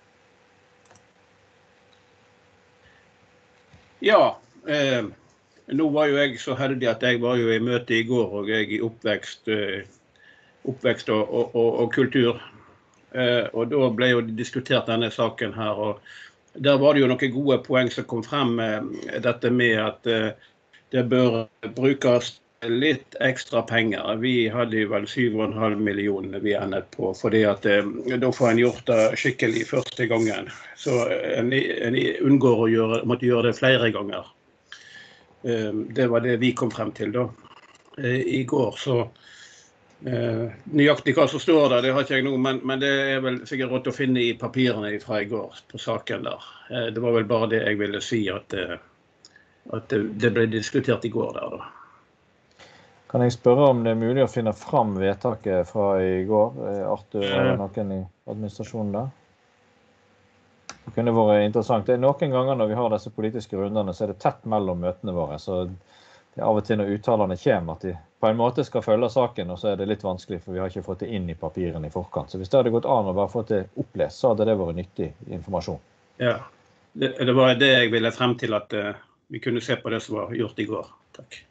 Ja, eh, nå var jo jeg så heldig at jeg var jo i møte i går, og jeg i oppvekst, oppvekst og, og, og, og kultur. Eh, og da ble jo diskutert denne saken her, og der var det jo noen gode poeng som kom frem, eh, dette med at eh, det bør brukes litt ekstra penger. Vi hadde jo vel syv og en halv millioner vi endet på, fordi at eh, da får en gjort det skikkelig første gangen. Så en, en unngår å gjøre, måtte gjøre det flere ganger. Det var det vi kom frem til da. I går, så nøyaktig hva som står der, det har ikke jeg nå, men, men det er vel sikkert rått å finne i papirene fra i går på saken der. Det var vel bare det jeg ville si, at at det, det ble diskutert i går der da. Kan jeg spørre om det er mulig å finne fram vedtaket fra i går, Arthur, eller noen i administrasjonen der? Det kunne vært interessant. Det er noen ganger når vi har disse politiske rundene, så er det tett mellom møtene våre, så det er av og til når uttalene kommer at de på en måte skal følge saken, og så er det litt vanskelig, for vi har ikke fått det inn i papirene i forkant. Så hvis det hadde gått an å bare få det opplest, så hadde det vært nyttig informasjon. Ja, det, det var det jeg ville frem til, at uh, vi kunne se på det som var gjort i går. Takk.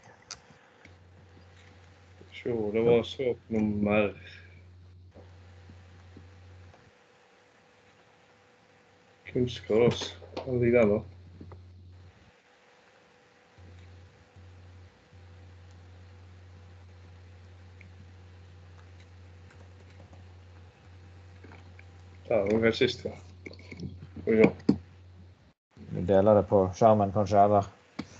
Så det var sak nummer kunstgrad, altså. Hva ligger den da? Der var det sist, ja. Ja. Vi deler det på skjermen kanskje, eller?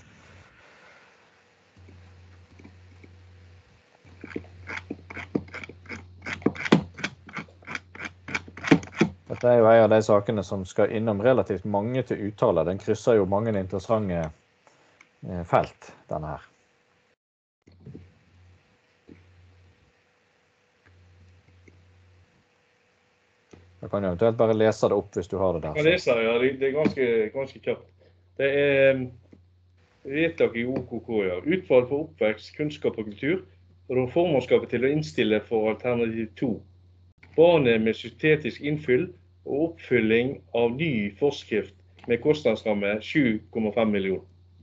Dette er jo en av de sakene som skal innom relativt mange til uttale. Den krysser jo mange interessante felt, denne her. Jeg kan jo eventuelt bare lese det opp hvis du har det der. Jeg leser, ja. Det er ganske, ganske kjapt. Det er vedtak i O K K, ja. Utvalg for oppvekst, kunnskap og kultur. Og formannskapet til å innstille for alternativ to. Barnet med syntetisk innfyll og oppfylling av ny forskrift med kostnadsramme sju komma fem millioner.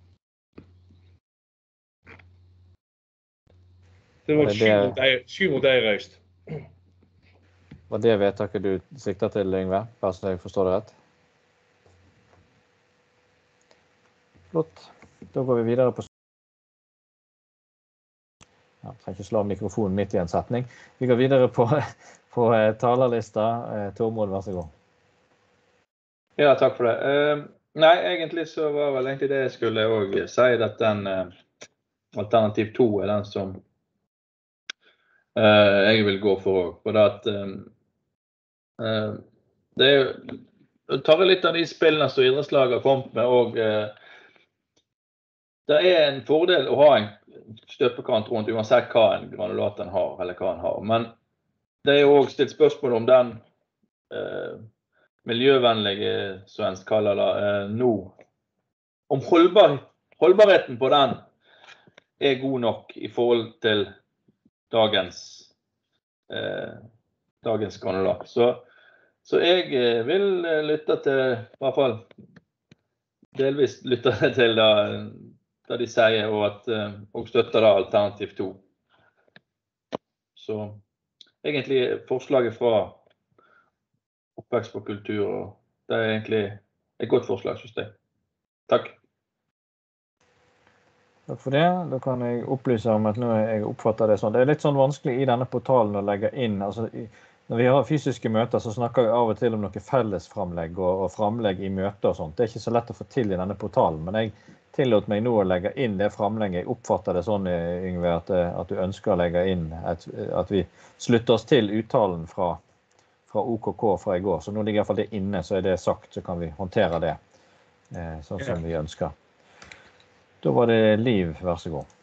Det var sju mot ei reist. Var det vedtaket du sikter til, Yngve? Bare så jeg forstår det rett. Flott. Da går vi videre på... Ja, jeg trenger ikke slå mikrofonen midt i en setning. Vi går videre på, på talerlista. Tormod, vær så god. Ja, takk for det. Uh, nei, egentlig så var vel egentlig det jeg skulle også si, at den uh, alternativ to er den som uh, jeg vil gå for også. For det at um, uh, det er jo, tar jeg litt av de spillene som idrettslaget har kommet med, og uh, det er en fordel å ha en støpekant rundt, uansett hva en granulaten har, eller hva en har. Men det er jo også stilt spørsmål om den uh, miljøvennlige, som en kaller det, uh, nå. Om holdbar, holdbarheten på den er god nok i forhold til dagens, uh, dagens granulat. Så, så jeg uh, vil lytte til, i hvert fall delvis lytte til det, det de sier, og, at, uh, og støtter det alternativ to. Så egentlig forslaget fra oppvekst på kultur, og det er egentlig et godt forslagssystem. Takk. Takk for det. Da kan jeg opplyse om at nå jeg oppfatter det sånn. Det er litt sånn vanskelig i denne portalen å legge inn. Altså, når vi har fysiske møter, så snakker vi av og til om noe felles framlegg og, og framlegg i møter og sånt. Det er ikke så lett å få til i denne portalen, men jeg tillot meg nå å legge inn det framlegget. Jeg oppfatter det sånn, Yngve, at, at du ønsker å legge inn et, at vi slutter oss til uttalen fra fra O K K fra i går, så nå ligger i hvert fall det inne, så er det sagt, så kan vi håndtere det eh, sånn som vi ønsker. Da var det Liv, vær så god.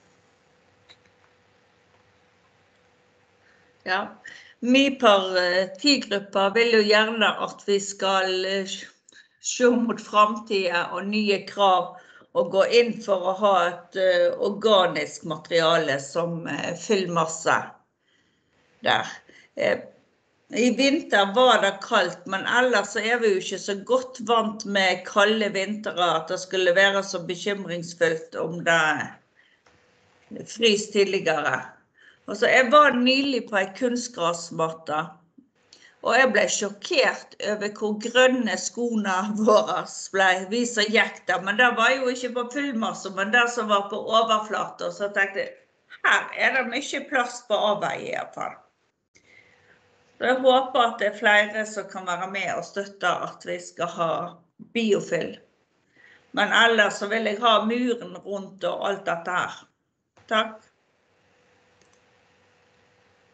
Ja, vi partigruppa vil jo gjerne at vi skal se mot fremtiden og nye krav, og gå inn for å ha et uh, organisk materiale som uh, fyllmasse der. Uh, I vinter var det kaldt, men ellers er vi jo ikke så godt vant med kalde vintere at det skulle være så bekymringsfullt om det frys tidligere. Og så jeg var nylig på en kunstgrasmatte, og jeg ble sjokkert over hvor grønne skoene våre ble. Vi som gikk der, men det var jo ikke på fullmasse, men det som var på overflate. Og så tenkte jeg, her er det mye plass på avveie i hvert fall. Jeg håper at det er flere som kan være med og støtte at vi skal ha biofyll. Men ellers så vil jeg ha muren rundt og alt dette her. Takk.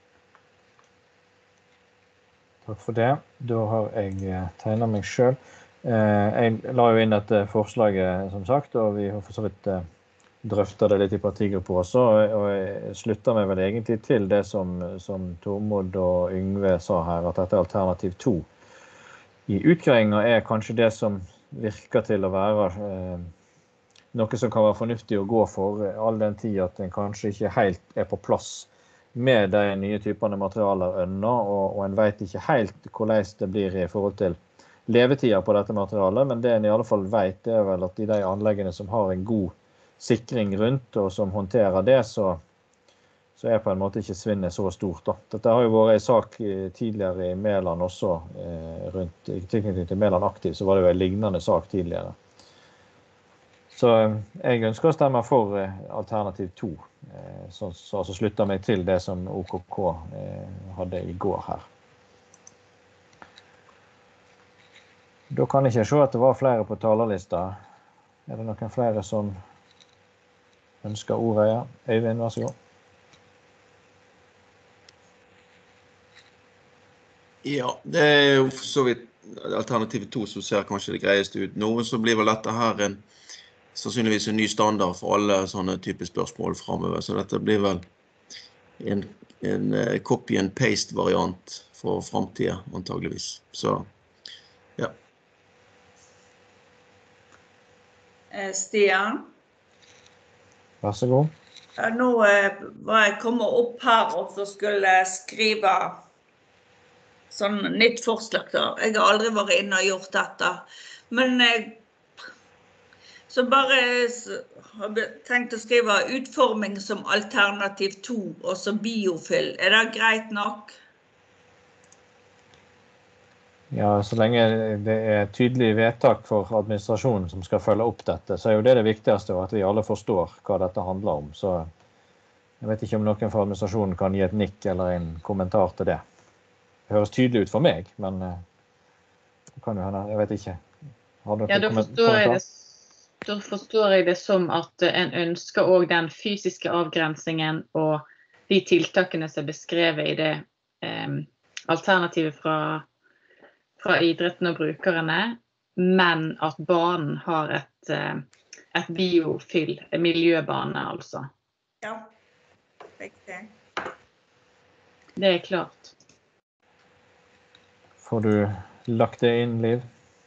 Takk for det. Da har jeg tegnet meg selv. Jeg la jo inn dette forslaget, som sagt, og vi har for så vidt drøftet det litt i partigrupper også, og jeg slutter meg vel egentlig til det som, som Tormod og Yngve sa her, at dette er alternativ to. I utgreiinga er kanskje det som virker til å være eh, noe som kan være fornuftig å gå for, all den tid at en kanskje ikke helt er på plass med de nye typerne materialer ønna, og, og en vet ikke helt hvordan det blir i forhold til levetida på dette materialet, men det en i alle fall vet er vel at i de anleggene som har en god sikring rundt, og som håndterer det, så, så er på en måte ikke svinnet så stort. Da. Dette har jo vært en sak tidligere i Mæland også, eh, rundt, i tilknytning til Mæland Aktiv, så var det jo en lignende sak tidligere. Så jeg ønsker å stemme for eh, alternativ to, eh, så, så, så slutter meg til det som O K K eh, hadde i går her. Da kan jeg ikke se at det var flere på talerlista. Er det noen flere som ønsker ordet? Ja. Øyvind, vær så god. Ja, det er jo så vidt alternativ to som ser kanskje det greieste ut nå, så blir vel dette her en, sannsynligvis en ny standard for alle sånne type spørsmål fremover, så dette blir vel en, en copy and paste variant for fremtiden, antageligvis. Så, ja. Stian? Vær så god. Nå var jeg kommet opp her og så skulle jeg skrive sånn nytt forslag da. Jeg har aldri vært inne og gjort dette. Men jeg så bare har jeg tenkt å skrive utforming som alternativ to, og så biofyll. Er det greit nok? Ja, så lenge det er tydelig vedtak for administrasjonen som skal følge opp dette, så er jo det det viktigste, at vi alle forstår hva dette handler om. Så jeg vet ikke om noen fra administrasjonen kan gi et nikk eller en kommentar til det. Det høres tydelig ut for meg, men det kan jo hende, jeg vet ikke. Har dere ja, da forstår, jeg det, da forstår jeg det som at en ønsker også den fysiske avgrensingen og de tiltakene som er beskrevet i det eh, alternativet fra fra idretten og brukerne, men at banen har et, et biofyll, en miljøbane altså. Ja, riktig. Det er klart. Får du lagt det inn, Liv?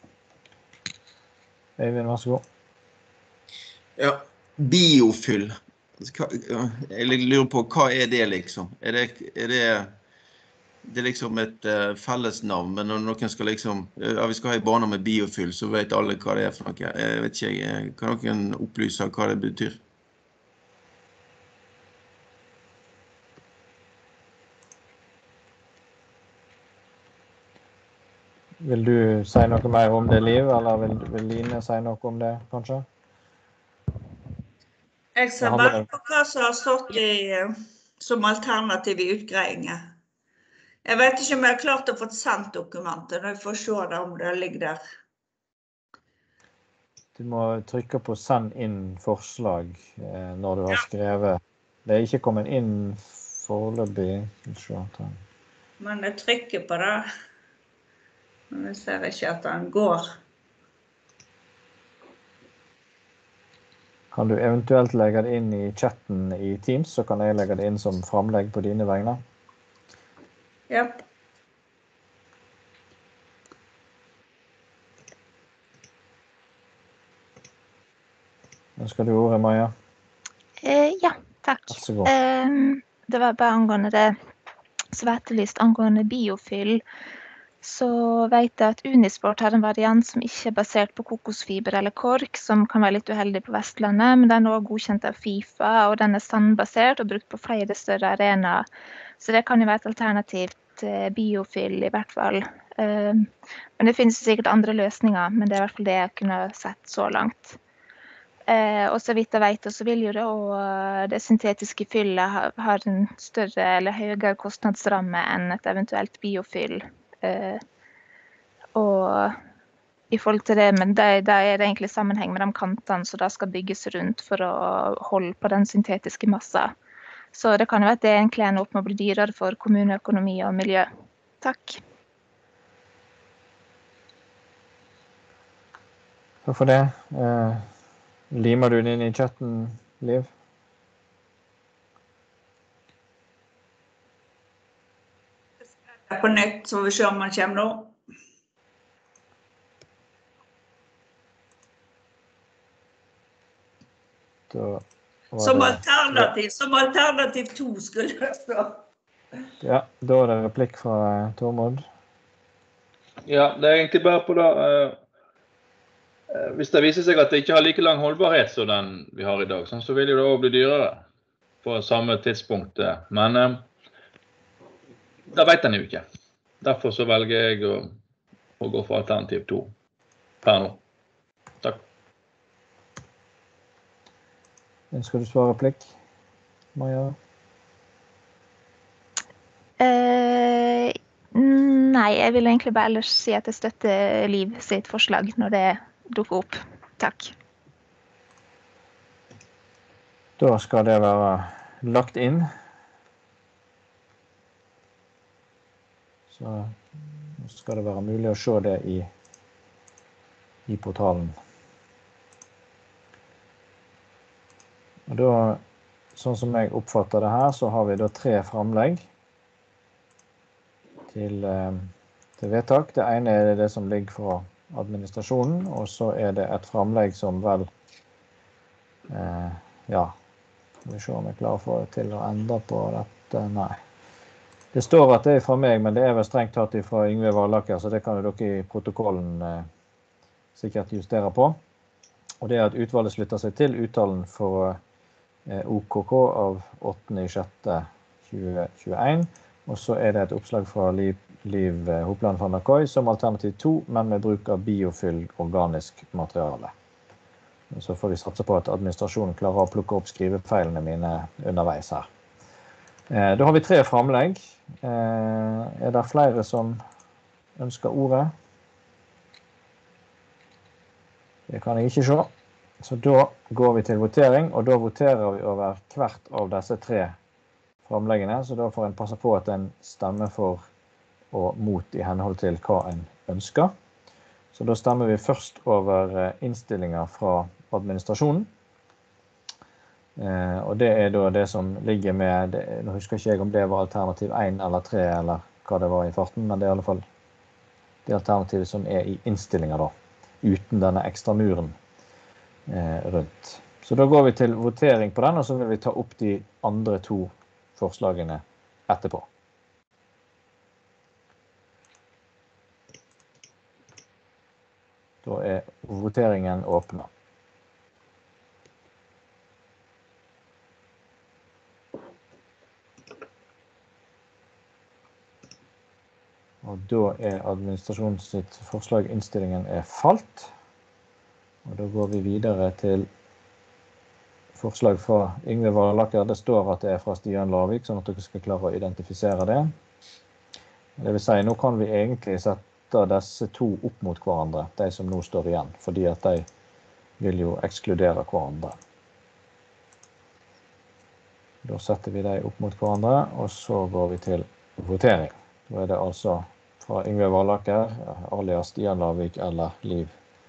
Øyvind, vær så god. Ja, biofyll. Jeg lurer på, hva er det liksom? Er det... Er det Det er liksom et uh, fellesnavn, men når noen skal liksom, ja, vi skal ha en bane med biofyll, så vet alle hva det er for noe. Jeg vet ikke, jeg, kan noen opplyse hva det betyr? Vil du si noe mer om det, Liv, eller vil, vil Line si noe om det, kanskje? Jeg ser bare på hva som har stått i, som alternativ i utgreiingen. Jeg vet ikke om jeg har klart å få sendt dokumentet, når jeg får se det om det ligger der. Du må trykke på send inn forslag eh, når du har skrevet. Det er ikke kommet inn foreløpig. Men jeg trykker på det. Men jeg ser ikke at den går. Kan du eventuelt legge det inn i chatten i Teams, så kan jeg legge det inn som framlegg på dine vegne. Ja. Ønsker du ordet, Maja? Eh, ja, takk. Vær så god. Eh, det var bare angående det som var etterlyst angående biofyll. Så vet jeg at Unisport har en variant som ikke er basert på kokosfiber eller kork, som kan være litt uheldig på Vestlandet, men den er også godkjent av FIFA, og den er sandbasert og brukt på flere større arenaer. Så det kan jo være et alternativt biofyll i hvert fall. Men det finnes sikkert andre løsninger, men det er i hvert fall det jeg kunne sett så langt. Og så vidt jeg vet, så vil jo det, og det syntetiske fyllet har en større eller høyere kostnadsramme enn et eventuelt biofyll. Og i forhold til det, men da er det egentlig sammenheng med de kantene som da skal bygges rundt for å holde på den syntetiske massa. Så det kan jo være at det egentlig ender opp med å bli dyrere for kommuneøkonomi og miljø. Takk. Takk for det. Eh, limer du den inn i chatten, Liv? På nytt, så vi ser om man kommer nå. Som alternativ, som alternativ to skulle det stå. Ja, da er det replikk fra Tormod. Ja, det er egentlig bare på da, uh, hvis det viser seg at det ikke har like lang holdbarhet som den vi har i dag, sånn, så vil jo det også bli dyrere på samme tidspunkt. Men uh, det vet den jo ikke. Derfor så velger jeg å, å gå for alternativ to per nå. Takk. Ønsker du svare replikk, Maja? Uh, nei, jeg vil egentlig bare ellers si at jeg støtter Liv sitt forslag når det dukker opp. Takk. Da skal det være lagt inn. Så skal det være mulig å se det i, i portalen. Og da, sånn som jeg oppfatter det her, så har vi da tre framlegg til, til vedtak. Det ene er det som ligger fra administrasjonen, og så er det et framlegg som vel, eh, ja, skal vi se om jeg klarer å få det til å endre på dette. Nei. Det står at det er fra meg, men det er vel strengt tatt fra Yngve Valaker, så det kan jo dere i protokollen eh, sikkert justere på. Og det er at utvalget slutter seg til uttalen for eh, O K K av åttende juni tjue tjueen, og så er det et oppslag fra Liv, Liv Hopland van der Kooi som alternativ to, men med bruk av biofyll organisk materiale. Så får vi satse på at administrasjonen klarer å plukke opp skrivefeilene mine underveis her. Eh, da har vi tre framlegg. Eh, er det flere som ønsker ordet? Det kan jeg ikke se. Så da går vi til votering, og da voterer vi over hvert av disse tre framleggene. Så da får en passe på at en stemmer for og mot i henhold til hva en ønsker. Så da stemmer vi først over innstillinger fra administrasjonen. Eh, og det er da det som ligger med, det, nå husker ikke jeg om det var alternativ én eller tre eller hva det var i farten, men det er i alle fall det alternativet som er i innstillinger da, uten denne ekstra muren eh, rundt. Så da går vi til votering på den, og så vil vi ta opp de andre to forslagene etterpå. Da er voteringen åpnet. Og da er administrasjonens sitt forslag, innstillingen er falt. Og da går vi videre til forslag fra Yngve Valaker. Det står at det er fra Stian Lavik, sånn at dere skal klare å identifisere det. Det vil si, nå kan vi egentlig sette disse to opp mot hverandre, de som nå står igjen, fordi at de vil jo ekskludere hverandre. Da setter vi de opp mot hverandre, og så går vi til votering. Da er det altså fra Yngve Valaker, alias Stian Lavik eller Liv.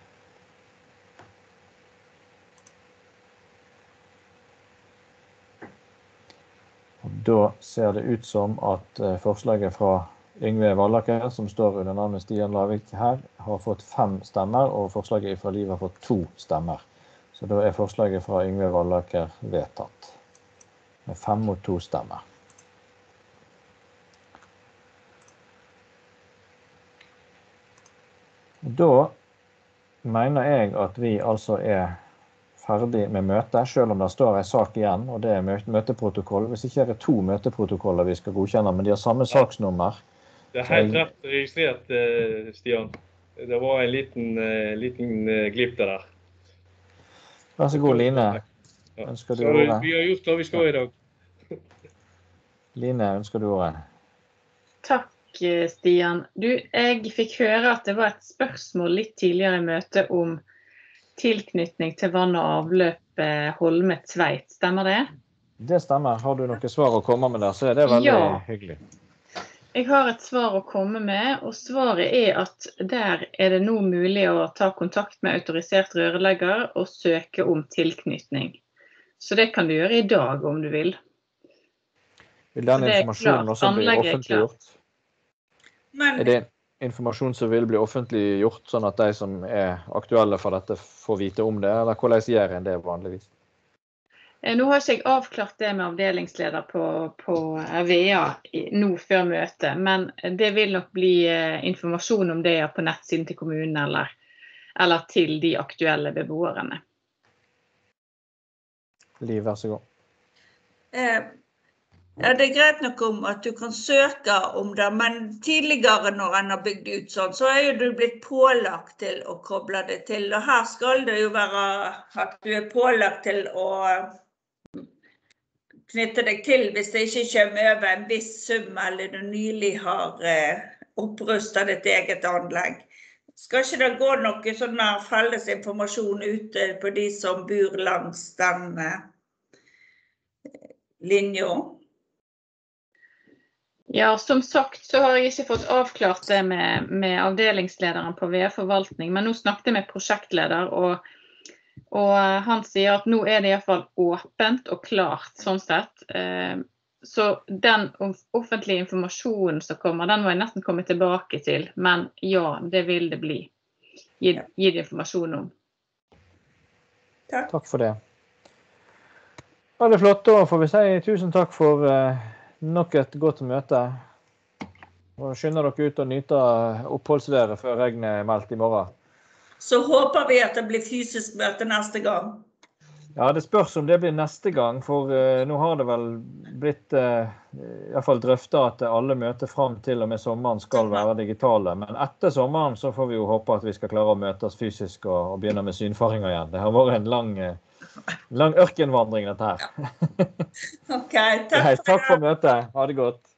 Og da ser det ut som at forslaget fra Yngve Valaker, som står under navnet Stian Lavik her, har fått fem stemmer, og forslaget fra Liv har fått to stemmer. Så da er forslaget fra Yngve Valaker vedtatt, med fem mot to stemmer. Da mener jeg at vi altså er ferdig med møtet, selv om det står en sak igjen, og det er møteprotokoll. Hvis ikke er det to møteprotokoller vi skal godkjenne, men de har samme saksnummer. Det er helt rett registrert, Stian. Det var en liten, liten glipp der. Vær så god, Line. Ønsker du ordet? Vi har gjort hva vi skal i dag. Line, ønsker du ordet? Takk, Stian. Du, jeg fikk høre at det var et spørsmål litt tidligere i møtet om tilknytning til vann og avløp Holme Tveit. Stemmer det? Det stemmer. Har du noe svar å komme med der, så er det veldig ja. hyggelig. Jeg har et svar å komme med, og svaret er at der er det nå mulig å ta kontakt med autorisert rørlegger og søke om tilknytning. Så det kan du gjøre i dag om du vil. Vil den informasjonen også bli offentliggjort? Men, er det informasjon som vil bli offentliggjort, sånn at de som er aktuelle for dette får vite om det, eller hvordan gjør en det vanligvis? Nå har ikke jeg avklart det med avdelingsleder på, på R V A nå før møtet, men det vil nok bli informasjon om det på nettsiden til kommunen eller, eller til de aktuelle beboerne. Liv, vær så god. Eh, ja, det er greit nok om at du kan søke om det, men tidligere når en har bygd ut sånn, så er jo du blitt pålagt til å koble det til, og her skal det jo være at du er pålagt til å knytte deg til hvis det ikke kommer over en viss sum eller du nylig har eh, opprustet ditt eget anlegg. Skal ikke det gå noe sånn felles informasjon ute på de som bor langs den eh, linjen? Ja, som sagt så har jeg ikke fått avklart det med, med avdelingslederen på V A-forvaltning, men nå snakket jeg med prosjektleder, og Og han sier at nå er det i hvert fall åpent og klart, sånn sett. Så den offentlige informasjonen som kommer, den må jeg nesten komme tilbake til. Men ja, det vil det bli. Gi, gi det informasjon om. Takk. Takk for det. Ja, det er flott. Da får vi si tusen takk for nok et godt møte. Og skynder dere ut og nyte oppholdsværet før regnet er meldt i morgen. Så håper vi at det blir fysisk møte neste gang. Ja, det spørs om det blir neste gang, for uh, nå har det vel blitt uh, i hvert fall drøftet at alle møter frem til og med sommeren skal være digitale. Men etter sommeren så får vi jo håpe at vi skal klare å møtes fysisk og, og begynne med synfaringer igjen. Det har vært en lang, uh, lang ørkenvandring dette her. Ok, takk for, Takk for møtet. Ha det godt.